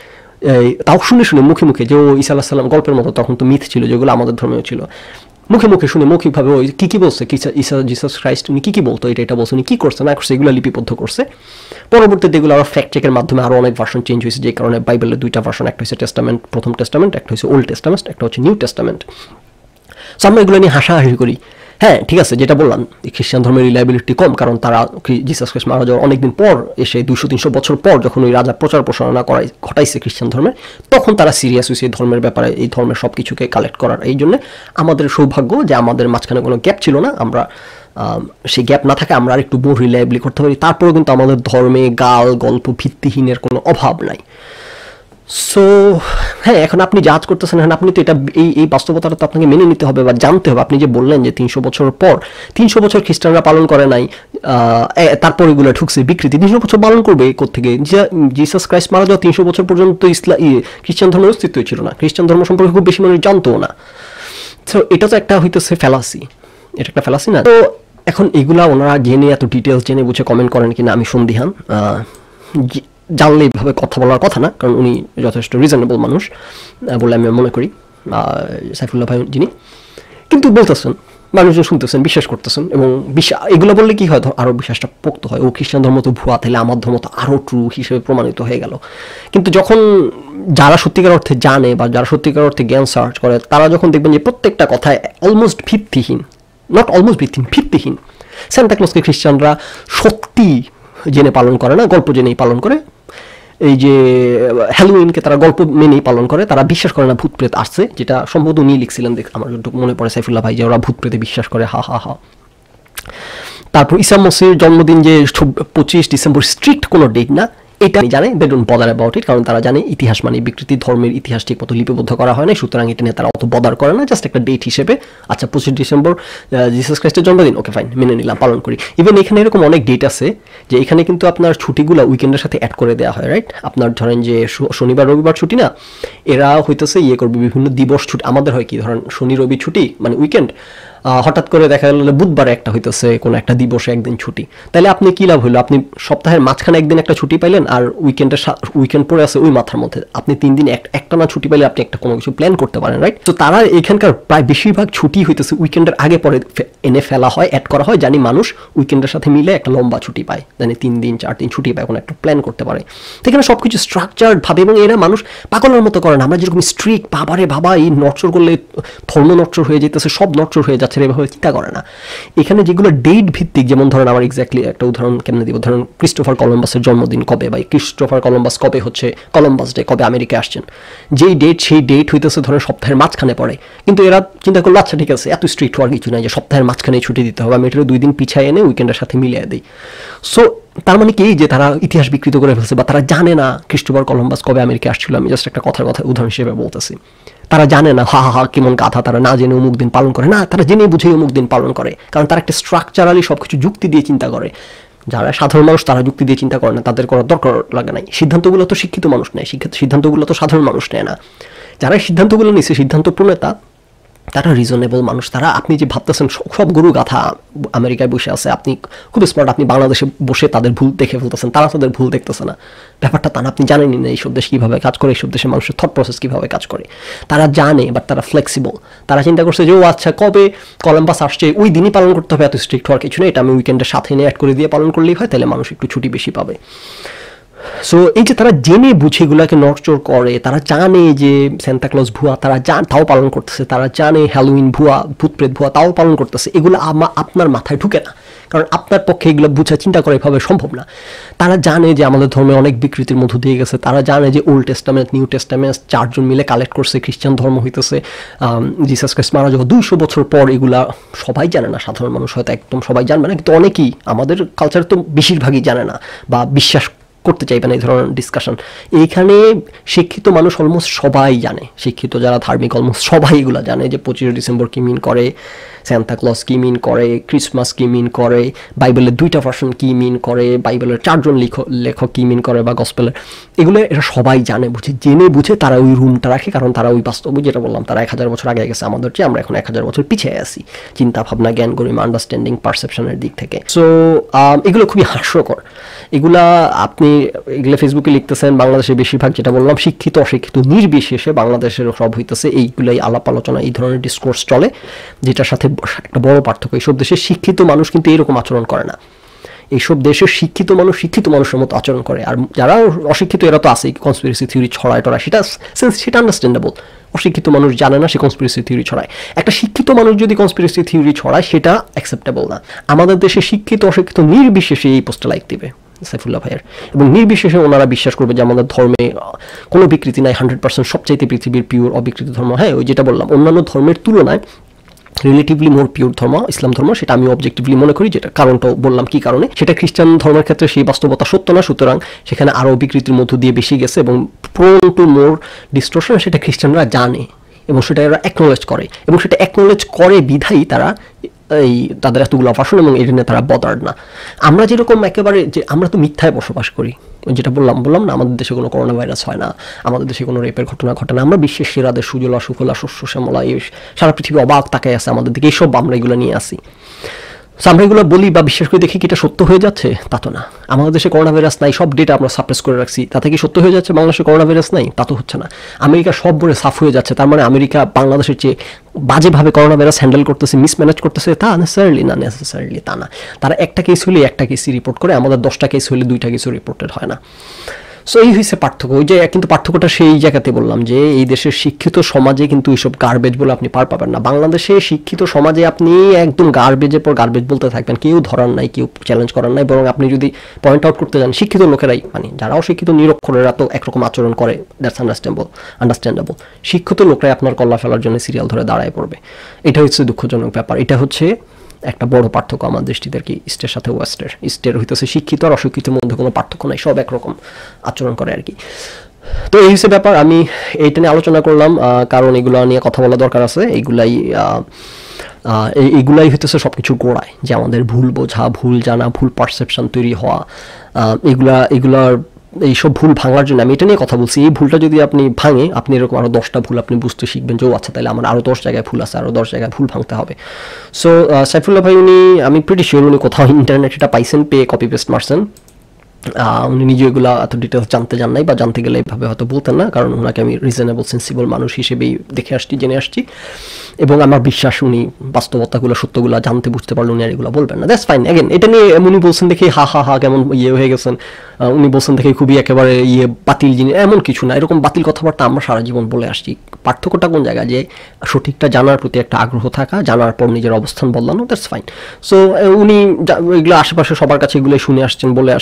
তাও শুনে মুখে মুখে, যে ও ঈসা আলাইহিস সালাম গল্পের মতো, তখন তো মিথ ছিল যেগুলো আমাদের ধর্মেও ছিল, মুখে মুখে শুনে মৌখিকভাবে ওই কী বলছে জিসাস ক্রাইস্ট, উনি কী বলতো, এটা বলছে, উনি কী করছে না করছে, এগুলো লিপিবদ্ধ করছে। পরবর্তীতে এগুলো আরও ফ্যাক্ট চেকের মাধ্যমে আরও অনেক ভার্সন চেঞ্জ হয়েছে, যে কারণে বাইবেলের 2টা ভার্সন, একটা হচ্ছে টেস্টামেন্ট, প্রথম টেস্টামেন্ট, একটা হচ্ছে ওল্ড টেস্টামেন্ট, একটা হচ্ছে নিউ টেস্টামেন্ট। সো আমরা এগুলো নিয়ে হাসাহাসি করি। হ্যাঁ ঠিক আছে, যেটা বললাম খ্রিস্টান ধর্মের রিলায়েবিলিটি কম, কারণ তারা জিসাস ক্রাইস্ট মারা যাওয়ার অনেকদিন পর এসে 200-300 বছর পর যখন ওই রাজা প্রচার প্রসারণা ঘটাইছে খ্রিস্টান ধর্মের, তখন তারা সিরিয়াস হয়েছে এই ধর্মের ব্যাপারে, এই ধর্মের সব কিছুকে কালেক্ট করার। এই জন্য আমাদের সৌভাগ্য যে আমাদের মাঝখানে কোনো গ্যাপ ছিল না, আমরা সেই গ্যাপ না থাকে আমরা আর একটু মোর রিলায়েবলি করতে পারি। তারপরেও কিন্তু আমাদের ধর্মে গল্প ভিত্তিহীনের কোনো অভাব নাই। সো হ্যাঁ, এখন আপনি জাজ করতেছেন, এখন আপনি তো এটা এই বাস্তবতাটা তো আপনাকে মেনে নিতে হবে বা জানতে হবে। আপনি যে বললেন যে 300 বছর পর, 300 বছর খ্রিস্টানরা পালন করে নাই, তারপর এগুলো ঢুকছে বিকৃতি, 300 বছর পালন করবে কোত্থেকে? জিসাস ক্রাইস্ট মারা যাওয়া 300 বছর পর্যন্ত খ্রিস্টান ধর্মের অস্তিত্বই ছিল না, খ্রিস্টান ধর্ম সম্পর্কে খুব বেশি মানুষ জানতো না। সো এটা তো একটা হইতেছে ফ্যালাসি, এটা একটা ফ্যালাসি না? তো এখন এগুলা ওনারা জেনে, এত ডিটেলস জেনে বুঝে কমেন্ট করেন কিনা আমি সন্দিহান। জানলে এইভাবে কথা বলার কথা না, কারণ উনি যথেষ্ট রিজনেবল মানুষ বলে আমি মনে করি, সাইফুল্লাহ ভাই যিনি। কিন্তু বলতেছেন, মানুষজন শুনতেছেন, বিশ্বাস করতেছেন, এবং এগুলো বললে কি হয়, আরও বিশ্বাসটা পোক্ত হয়। ও খ্রিস্টান ধর্ম তো ভুয়া, তাহলে আমার ধর্ম তো আরও ট্রু হিসেবে প্রমাণিত হয়ে গেল। কিন্তু যখন যারা সত্যিকার অর্থে জানে বা যারা সত্যিকার অর্থে জ্ঞান সার্চ করে, তারা যখন দেখবেন যে প্রত্যেকটা কথায় অলমোস্ট ভিত্তিহীন, নট অলমোস্ট ভিত্তিহীন। সান্তা ক্লজকে খ্রিস্টানরা সত্যি জেনে পালন করে না, গল্প জেনেই পালন করে। এই যে হ্যালোউইনকে তারা গল্প মেনেই পালন করে, তারা বিশ্বাস করে না ভূত প্রেত আসছে, যেটা সম্ভবত উনি লিখছিলেন, আমার যতটুকু মনে পড়ে সাইফুল্লাহ ভাই, যে ওরা ভূত প্রেতে বিশ্বাস করে, হা হা হা। তারপর ঈসা মসির জন্মদিন যে 25 ডিসেম্বর, স্ট্রিক্ট কোনো ডেট না, এটা জানে, they don't bother about it, কারণ তারা জানে ইতিহাস মানে বিকৃতি, ধর্মের ইতিহাস ঠিক মতো লিপিবদ্ধ করা হয় না, সুতরাং এটা নিয়ে তারা অত বদার করে না, জাস্ট একটা ডেট হিসেবে। আচ্ছা 25 ডিসেম্বর জিসাস ক্রাইস্টের জন্মদিন, ওকে ফাইন, মেনে নিলাম, পালন করি। ইভেন এখানে এরকম অনেক ডেট আছে যে এখানে কিন্তু আপনার ছুটিগুলো উইকেন্ডের সাথে অ্যাড করে দেওয়া হয়, রাইট? আপনার ধরেন যে শনিবার রবিবার ছুটি না, এরা হইতেছে করবে বিভিন্ন দিবস ছুটি। আমাদের হয় কি, ধরেন শনি রবি ছুটি মানে উইকেন্ড, হঠাৎ করে দেখা গেল বুধবারে একটা হইতেছে কোনো একটা দিবসে একদিন ছুটি, তাহলে আপনি কী লাভ হইলো? আপনি সপ্তাহের মাঝখানে একদিন একটা ছুটি পাইলেন, আর উইকেন্ড পড়ে আছে ওই মাথার মধ্যে, আপনি 3 দিন একটা না ছুটি পাইলে আপনি একটা কোনো কিছু প্ল্যান করতে পারেন, রাইট? তো তারা এখানকার প্রায় বেশিরভাগ ছুটি হইতেছে উইকেন্ডের আগে পরে এনে ফেলা হয়, অ্যাড করা হয়, জানি মানুষ উইকেন্ডের সাথে মিলে একটা লম্বা ছুটি পায়, জানি 3 দিন 4 দিন ছুটি পায়, কোনো একটা প্ল্যান করতে পারে। সেখানে সব কিছু স্ট্রাকচার্ড ভাবে, এবং এরা মানুষ পাগলের মতো করে না। আমরা যেরকম স্ট্রিক, বাবারে বাবা এই নড়চড় করলে ধর্ম নড়চড় হয়ে যেতেছে, সব নড়চড় হয়ে যাচ্ছে, এভাবে চিন্তা করে না। এখানে যেগুলো ডেট ভিত্তিক, যেমন ধরেন আমার এক্স্যাক্টলি একটা উদাহরণ কেমনে দিব, ধরেন ক্রিস্টোফার কলম্বাসের জন্মদিন কবে, বা ক্রিস্টোফার কলম্বাস কবে হচ্ছে কলম্বাস ডে, কবে আমেরিকায় আসছেন, যেই ডেট সেই ডেট হইতেছে ধরেন সপ্তাহের মাঝখানে পড়ে। কিন্তু এরা চিন্তা করলো আচ্ছা ঠিক আছে, এত স্ট্রিক্ট হওয়ার কিছু নাই যে সপ্তাহের মাঝখানে ছুটি দিতে হবে, আমি এটা 2 দিন পিছিয়ে এনে উইকেন্ডের সাথে মিলিয়ে দিই। সো তার মানে কি, যে তারা ইতিহাস বিকৃত করে ফেলছে, বা তারা জানে না ক্রিস্টোফার কলম্বাস কবে আমেরিকায় আসছিল। আমি জাস্ট একটা কথা উদাহরণ হিসেবে বলতেছি। তারা জানে না, হা হা হা কেমন গাধা, তারা না জেনে অমুক দিন পালন করে না, তারা জেনে বুঝে অমুক দিন পালন করে, কারণ তারা একটা স্ট্রাকচারালি সব কিছু যুক্তি দিয়ে চিন্তা করে। যারা সাধারণ মানুষ তারা যুক্তি দিয়ে চিন্তা করে না, তাদের করার দরকার লাগে নাই। সিদ্ধান্তগুলো তো শিক্ষিত মানুষ নেয়, সিদ্ধান্তগুলো তো সাধারণ মানুষ নেয় না। যারা সিদ্ধান্তগুলো নিচ্ছে, সিদ্ধান্ত প্রণেতা, তারা রিজনেবল মানুষ। তারা, আপনি যে ভাবতেছেন সব গরু গাথা আমেরিকায় বসে আছে, আপনি খুব স্মার্ট, আপনি বাংলাদেশে বসে তাদের ভুল দেখে ফেলতেছেন, তারা তাদের ভুল দেখতেছে না। ব্যাপারটা তা না, আপনি জানেনই না এইসব দেশ কীভাবে কাজ করে, এইসব দেশের মানুষের থট প্রসেস কীভাবে কাজ করে। তারা জানে, বাট তারা ফ্লেক্সিবল। তারা চিন্তা করছে যে ও আচ্ছা, কবে কলম্বাস আসছে ওই দিনই পালন করতে হবে, এত স্ট্রিক্ট হওয়ার কিছু নেই, এটা আমি উইকেন্ডের সাথে এনে অ্যাড করে দিয়ে পালন করলেই হয়, তাহলে মানুষ একটু ছুটি বেশি পাবে। সো এই যে তারা জেনে বুঝে এগুলাকে নড়চড় করে, তারা জানে যে সান্তাক্লজ ভুয়া, তারা তাও পালন করতেছে, তারা জানে হ্যালোউইন ভুয়া, ভূতপ্রেত ভুয়া, তাও পালন করতেছে। এগুলো আপনার মাথায় ঢুকে না, কারণ আপনার পক্ষে এগুলো বুঝা চিন্তা করা এভাবে সম্ভব না। তারা জানে যে আমাদের ধর্মে অনেক বিকৃতির মধ্য দিয়ে গেছে, তারা জানে যে ওল্ড টেস্টামেন্ট, নিউ টেস্টামেন্ট 4 জন মিলে কালেক্ট করছে, খ্রিস্টান ধর্ম হইতেছে, জিসাস ক্রাইস্ট মারা যাওয়া 200 বছর পর। এগুলা সবাই জানে না, সাধারণ মানুষ হয়তো একদম সবাই জানবে না, কিন্তু অনেকেই, আমাদের কালচার তো বেশিরভাগই জানে না বা বিশ্বাস করতে চাইবে না এই ধরনের ডিসকাশন। এইখানে শিক্ষিত মানুষ অলমোস্ট সবাই জানে, শিক্ষিত যারা ধার্মিক অলমোস্ট সবাই এগুলো জানে যে 25 ডিসেম্বর কী মিন করে, সান্তাক্লজ কী মিন করে, ক্রিসমাস কী মিন করে, বাইবেলের 2টা ভার্সন কী মিন করে, বাইবেলের 4 জন লেখক কী মিন করে, বা গসপেলের, এগুলো এরা সবাই জানে, জেনে বুঝে তারা ওই রুমটা রাখে। কারণ তারা ওই বাস্তব, যেটা বললাম, তারা 1000 বছর আগে গেছে আমাদের চেয়ে, আমরা এখন 1000 বছর পিছিয়ে আছি চিন্তা ভাবনা, জ্ঞান গরিমা, আন্ডারস্ট্যান্ডিং, পারসেপশনের দিক থেকে। সো এগুলো খুবই হাস্যকর। এগুলা আপনি এগুলো ফেসবুকে লিখতেছেন, বাংলাদেশে বেশিরভাগ, যেটা বললাম, শিক্ষিত অশিক্ষিত নির্বিশেষে বাংলাদেশের সব হইতেছে এইগুলাই আলাপ আলোচনা, এই ধরনের ডিসকোর্স চলে, যেটার সাথে একটা বড় পার্থক্য। এইসব দেশের শিক্ষিত মানুষ কিন্তু এরকম আচরণ করে না। এইসব দেশের শিক্ষিত মানুষের মতো আচরণ করে। আর যারা অশিক্ষিত, এরা তো আছেই, কনস্পিরেসি থিওরি ছড়ায় টড়ায়, সেটা আন্ডারস্ট্যান্ডেবল। অশিক্ষিত মানুষ জানে না, সে কনস্পিরেসি থিওরি ছড়ায়। একটা শিক্ষিত মানুষ যদি কনস্পিরেসি থিওরি ছড়ায়, সেটা অ্যাকসেপ্টেবল না। আমাদের দেশে শিক্ষিত অশিক্ষিত নির্বিশেষে এই পোস্টে লাইক দিবে সাইফুল্লাহ ভাইয়ের, এবং নির্বিশেষে ওনারা বিশ্বাস করবে যে আমাদের ধর্মে কোনো বিকৃতি নাই, 100% সবচাইতে পৃথিবীর পিওর অবিকৃত ধর্ম। হ্যাঁ, ওই যেটা বললাম, অন্যান্য ধর্মের তুলনায় রিলেটিভলি মোর পিওর ধর্ম ইসলাম ধর্ম, সেটা আমি অবজেক্টিভলি মনে করি, যেটা কারণটাও বললাম কি কারণে। সেটা খ্রিস্টান ধর্মের ক্ষেত্রে সেই বাস্তবতা সত্য না, সুতরাং সেখানে আরও বিকৃতির মধ্য দিয়ে বেশি গেছে এবং প্রোন টু মোর ডিস্টর্শন, সেটা খ্রিস্টানরা জানে এবং সেটা এরা অ্যাকনোলেজ করে, এবং সেটা অ্যাকনোলেজ করে বিধায়ী তারা এই তাদের এতগুলো ভাষণ, এবং এটা নিয়ে তারা বদার্ড না। আমরা যেরকম একেবারে, যে আমরা তো মিথ্যায় বসবাস করি, যেটা বললাম না, আমাদের দেশে কোনো করোনা ভাইরাস হয় না, আমাদের দেশে কোনো রেপের ঘটনা ঘটে না, আমরা বিশ্বের সেরাদের সুজলা সুফলা শস্য শ্যামলা, এই সারা পৃথিবী অবাক তাকায় আছে আমাদের দিকে, এইসব আমরা এগুলো নিয়ে আসি। আমরা এগুলো বলি বা বিশ্বাস করে দেখি কি এটা সত্য হয়ে যাচ্ছে? তা তো না। আমাদের দেশে করোনা ভাইরাস নাই, সব ডেটা আমরা সাপ্রেস করে রাখছি, তাতে কি সত্য হয়ে যাচ্ছে বাংলাদেশে করোনা ভাইরাস নাই? তা তো হচ্ছে না। আমেরিকা সব বলে সাফ হয়ে যাচ্ছে, তার মানে আমেরিকা বাংলাদেশের চেয়ে বাজেভাবে করোনা ভাইরাস হ্যান্ডেল করতেছে, মিসম্যানেজ করতেছে? তা নেসেসারিলি তা না। তারা একটা কেস হলে একটা কেসই রিপোর্ট করে, আমাদের 10টা কেস হলে 2টা কেসও রিপোর্টেড হয় না। সো এই হয়েছে পার্থক্য। ওই যে কিন্তু পার্থক্যটা সেই জায়গাতে বললাম যে এই দেশের শিক্ষিত সমাজে কিন্তু এইসব গার্বেজ বলে আপনি পার পাবেন না। বাংলাদেশে শিক্ষিত সমাজে আপনি একদম গার্বেজের পর গার্বেজ বলতে থাকবেন, কেউ ধরার নাই, কেউ চ্যালেঞ্জ করার নাই, বরং আপনি যদি পয়েন্ট আউট করতে যান, শিক্ষিত লোকেরাই, মানে যারা অশিক্ষিত নিরক্ষরেরা তো একরকম আচরণ করে, দ্যাটস আন্ডারস্ট্যান্ডেবল। শিক্ষিত লোকরাই আপনার কল্লা ফেলার জন্য সিরিয়াল ধরে দাঁড়ায় পড়বে। এটা হচ্ছে দুঃখজনক ব্যাপার। এটা হচ্ছে একটা বড় পার্থক্য আমার দৃষ্টিতে আর কি, ইস্টের সাথে ওয়েস্টের। ইস্টের হইতেছে শিক্ষিত আর অশিক্ষিতের মধ্যে কোনো পার্থক্য নাই, সব একরকম আচরণ করে আর কি। তো এই হচ্ছে ব্যাপার। আমি এইটা নিয়ে আলোচনা করলাম কারণ এগুলো নিয়ে কথা বলা দরকার আছে। এইগুলাই হইতেছে সব কিছুর গোড়ায়, যে আমাদের ভুল বোঝা, ভুল জানা, ভুল পারসেপশন তৈরি হওয়া, এগুলার এইসব ভুল ভাঙার জন্য আমি এটা নিয়ে কথা বলছি। এই ভুলটা যদি আপনি ভাঙে, আপনি এরকম আরও 10টা ভুল আপনি বুঝতে শিখবেন যে ও আচ্ছা, তাহলে আমার আরও 10 জায়গায় ভুল আছে, আরও 10 জায়গায় ভুল ভাঙতে হবে। সো সাইফুল্লাহ ভাই, আমি প্রিটি শিওর উনি কোথাও ইন্টারনেট এটা পাইছেন, পেয়ে কপি পেস্ট মারছেন। উনি নিজে এগুলো এত ডিটেলস জানতে চান নাই, বা জানতে গেলে এইভাবে হয়তো বলতেন না, কারণ ওনাকে আমি রিজনেবল সেন্সিবল মানুষ হিসেবেই দেখে আসছি, জেনে আসছি, এবং আমার বিশ্বাস উনি বাস্তবতাগুলো সত্যগুলো জানতে বুঝতে পারলে উনি আর এগুলো বলবেন না। That's fine. এগেন এটা নিয়ে উনি বলছেন দেখে হা কেমন হয়ে গেছেন, উনি বলছেন দেখে খুবই একেবারে বাতিল জিনিস, এমন কিছু না। এরকম বাতিল কথাবার্তা আমরা সারা জীবন বলে আসছি। পার্থক্যটা কোন জায়গায়, যে সঠিকটা জানার প্রতি একটা আগ্রহ থাকা, জানার পর নিজের অবস্থান বদলানো, দ্যাটস ফাইন। সো উনি এগুলো আশেপাশে সবার কাছে এগুলো শুনে আসছেন, বলে আসছেন,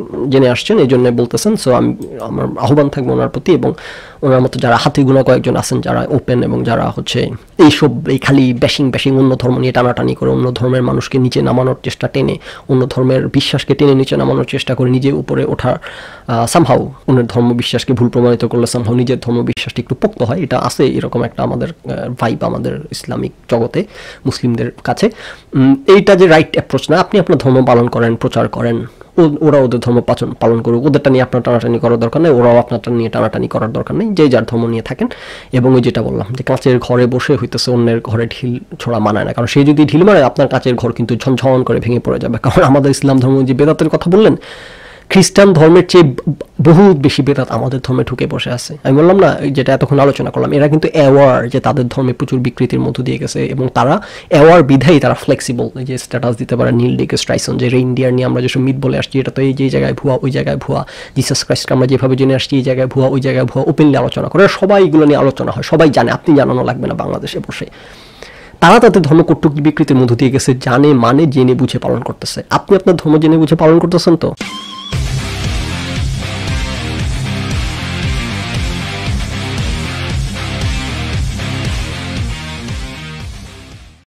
জেনে আসছেন, এই জন্য বলতেছেন। সো আমি আমার আহ্বান থাকবে ওনার প্রতি, এবং ওনার মতো যারা হাতে গোনা কয়েকজন আছেন যারা ওপেন এবং যারা হচ্ছে এইসব এই খালি ব্যাশিং অন্য ধর্ম নিয়ে টানাটানি করে, অন্য ধর্মের মানুষকে নিচে নামানোর চেষ্টা, টেনে অন্য ধর্মের বিশ্বাসকে টেনে নিচে নামানোর চেষ্টা করে নিজে উপরে ওঠার সামহাও অন্যের ধর্ম বিশ্বাসকে ভুল প্রমাণিত করলে সামহাও নিজের ধর্ম বিশ্বাসটা একটু পোক্ত হয়। এটা আছে এরকম একটা আমাদের ভাইব আমাদের ইসলামিক জগতে মুসলিমদের কাছে। এইটা যে রাইট অ্যাপ্রোচ না। আপনি আপনার ধর্ম পালন করেন, প্রচার করেন, ওরা ওদের ধর্ম পালন করুক, ওদেরটা নিয়ে আপনার টানাটানি করার দরকার নেই, ওরাও আপনারটা নিয়ে টানাটানি করার দরকার নেই, যে যার ধর্ম নিয়ে থাকেন। এবং ওই যেটা বললাম যে কাঁচের ঘরে বসে হইতেছে অন্যের ঘরে ঢিল ছোড়া মানায় না, কারণ সে যদি ঢিল মারে আপনার কাঁচের ঘর কিন্তু ঝনঝন করে ভেঙে পড়ে যাবে। কারণ আমাদের ইসলাম ধর্ম যে বেদাতের কথা বললেন, খ্রিস্টান ধর্মের চেয়ে বহুত বেশি বেদাত আমাদের ধর্মে ঢুকে বসে আছে। আমি বললাম না, যেটা এতক্ষণ আলোচনা করলাম, এরা কিন্তু অ্যাওয়ার যে তাদের ধর্মে প্রচুর বিকৃতির মধ্য দিয়ে গেছে, এবং তারা অ্যাওয়ার বিধায়ী তারা ফ্লেক্সিবল, যে স্ট্যাটাস দিতে পারে নীল ডিগ্রিস ট্রাইসন, যে রেইনডিয়ার নিয়ে আমরা যেসব মিথ বলে আসছি, এটা তো এই যে জায়গায় ভুয়া, ওই জায়গায় ভুয়া, জিসাস ক্রাইস্টকে আমরা যেভাবে জেনে আসছি এই জায়গায় ভুয়া, ওই জায়গায় ভুয়া, ওপেনলি আলোচনা করে, সবাই এগুলো নিয়ে আলোচনা হয়, সবাই জানে, আপনি জানানো লাগবে না বাংলাদেশে বসে। তারা তাদের ধর্ম কর্তৃক বিকৃতির মধ্য দিয়ে গেছে, জানে মানে জেনে বুঝে পালন করতেছে। আপনি আপনার ধর্ম জেনে বুঝে পালন করতেছেন তো?